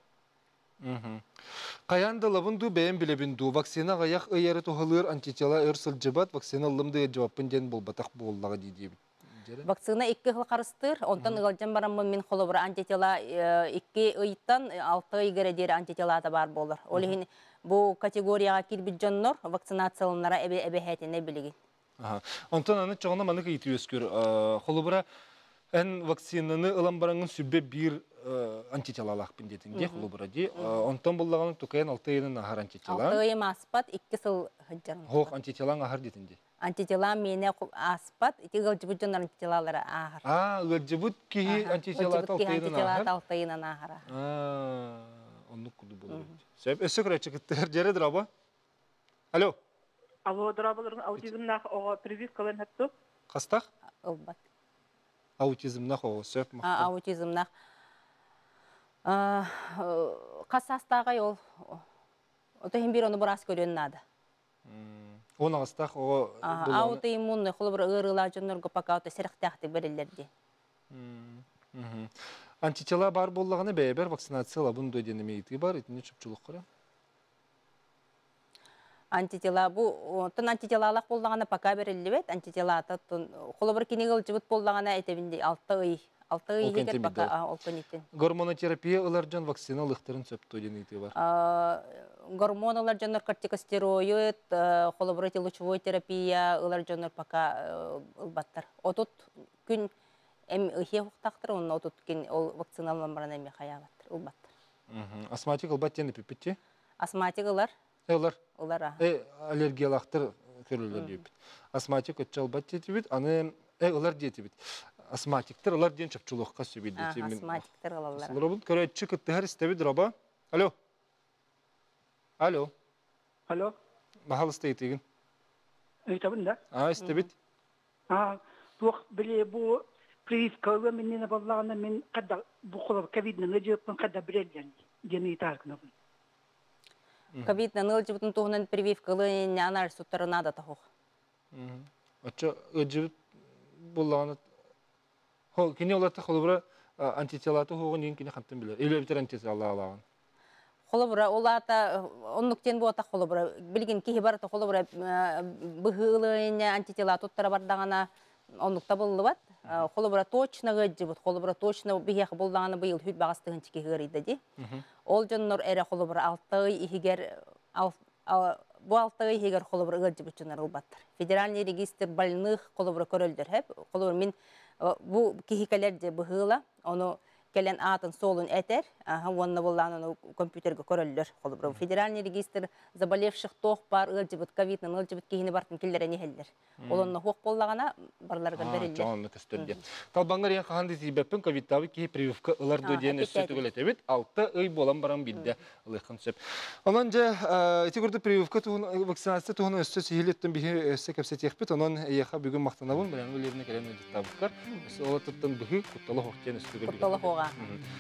Қаянды лавынду бәйін білебінду. Вакцина ғаяқ өйәрі тұғылыр антитела өрсіл жыбат, вакцина лымды жауаппын ден бұл батақ болуға дейді. Вакцина 2 қыл қарыстыр, онтан ұғалжан барамын мен қолы бір антитела 2 ұйттан 6 үйгері дері антителада бар болыр. Олығын бұл категорияға келбіт жонлар вакцинациялынлара әбәхәтіне білеген. Онтан аны çoğuna manık iti öskür. Холубра en vaksinini ılan barangın sübbe bir antitelalar bindetin diye холубра di. Ondan bullağının tukayan 6 ayının ahar antitela. 6 ayı aspat 2 sıl hıccan. Hoq antitelan ahar detin di. Antitela mene aspat 2 gılcıbıt jonlar antitelalara ahar. Gılcıbıt ki antitela 6 ayının ahara. Onu kudu bulu. Sebep ösükre çıkıttı her jere draba. Alo. Алло, дұрабылырың аутизмнақ оға прививкаларын әтту? Қастақ? Олбат. Аутизмнақ оға сөп мақта? Аутизмнақ. Қасастағай ол. Отахин бір оны бұрас көрен нады. Оны қастақ оға... Аутоиммунный, қолы бір ұрыла жонырғы пақа ота сәріқтақты бірілерді. Антитела бар болағаны бәйбер вакцинациялабын дөйденеме етігі бар, етіне чүпчілік қора? антитела бу тон антителалак боллагана пока берилибет антитела тон холобыр кинигыл жыбыт боллагана этебинде 6 ый егер пока ол конитен гормонотерапия ыларжан вакцина лыктырын сөптө денити бар. Гормоналар жанр кортикостероид, холобыр лучевой терапия ыларжанар пока ылбаттар. Отут күн эм ихе хуктактыр, он отут кен ол вакциналанбаран эме хаябаттыр, ылбаттыр. Астматик ылбаттен пипитти? Астматик ылар. Ылар. Аллергиялактыр көрүлөр дейбит. Астматик өтчал баттетибит, аны ылар диетибит. Астматиктер ылар ден чапчулукка сөбүлдү. Астматиктер ылалар. Робот көрөтчү кыттыгар истебит роба. Алло. Алло. Бахал истейтигин. Айтабын да? Истебит. Тук биле бу прививкага менен баллагана мен када бу колор ковиднын өжөппүн када билелген. Дени таркынабын. Ковиднын өжөпүн тугунан прививкалы нянар суттарына да тахук. Ача өжөп буллагана Хол кине оларта холобра антителаты хогон ен кине хантын билер. Эле битер антителаты алаган. Холобра олата оннуктен бота холобра билген кихи барата холобра быгылыня антителаты туттара бардагана оннукта боллубат. Холобра точно гыжыбыт, холобра точно бияк болдаганы быйыл хүт багастыгын чике гырыйды ди. Ол жоннор эре холобра 6 игер бу 6 игер холобра гыжыбыт жоннор ылбаттыр. Федеральный регистр больных холобра көрөлдөр хеп. Холобра мен бу кихикалерде быгыла, ону келен атын солун этер, онна болланы компьютерге көрөлдөр. Холобра федеральный регистр заболевших тох бар, ылжыбыт ковиднын ылжыбыт кихини бартын киллерени хелдер. Олонна хок боллагана барларга берилди. Жонны көстөрдү. Талбаңгар ян каханды тийбеппин ковидтабы кихи прививка ыларды ден өстөтүгөлөтөбүт. 6 ый болан баран билде ылыкын сөп. Онан же этигурду прививка вакцинация тугун өстө сихилеттен бихи өстө кепсетекпит. Онан яха бүгүн мактанабын, билен өлерне келен өдүттабыккар. Олоттан бихи кутталы хоктен өстөгө.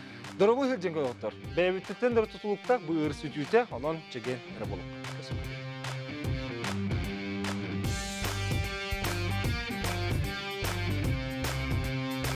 Дорогой херден гойтор. Бебиттен дөртүтүлүктак бу ырсүтүтө, анан чеген эре болуп.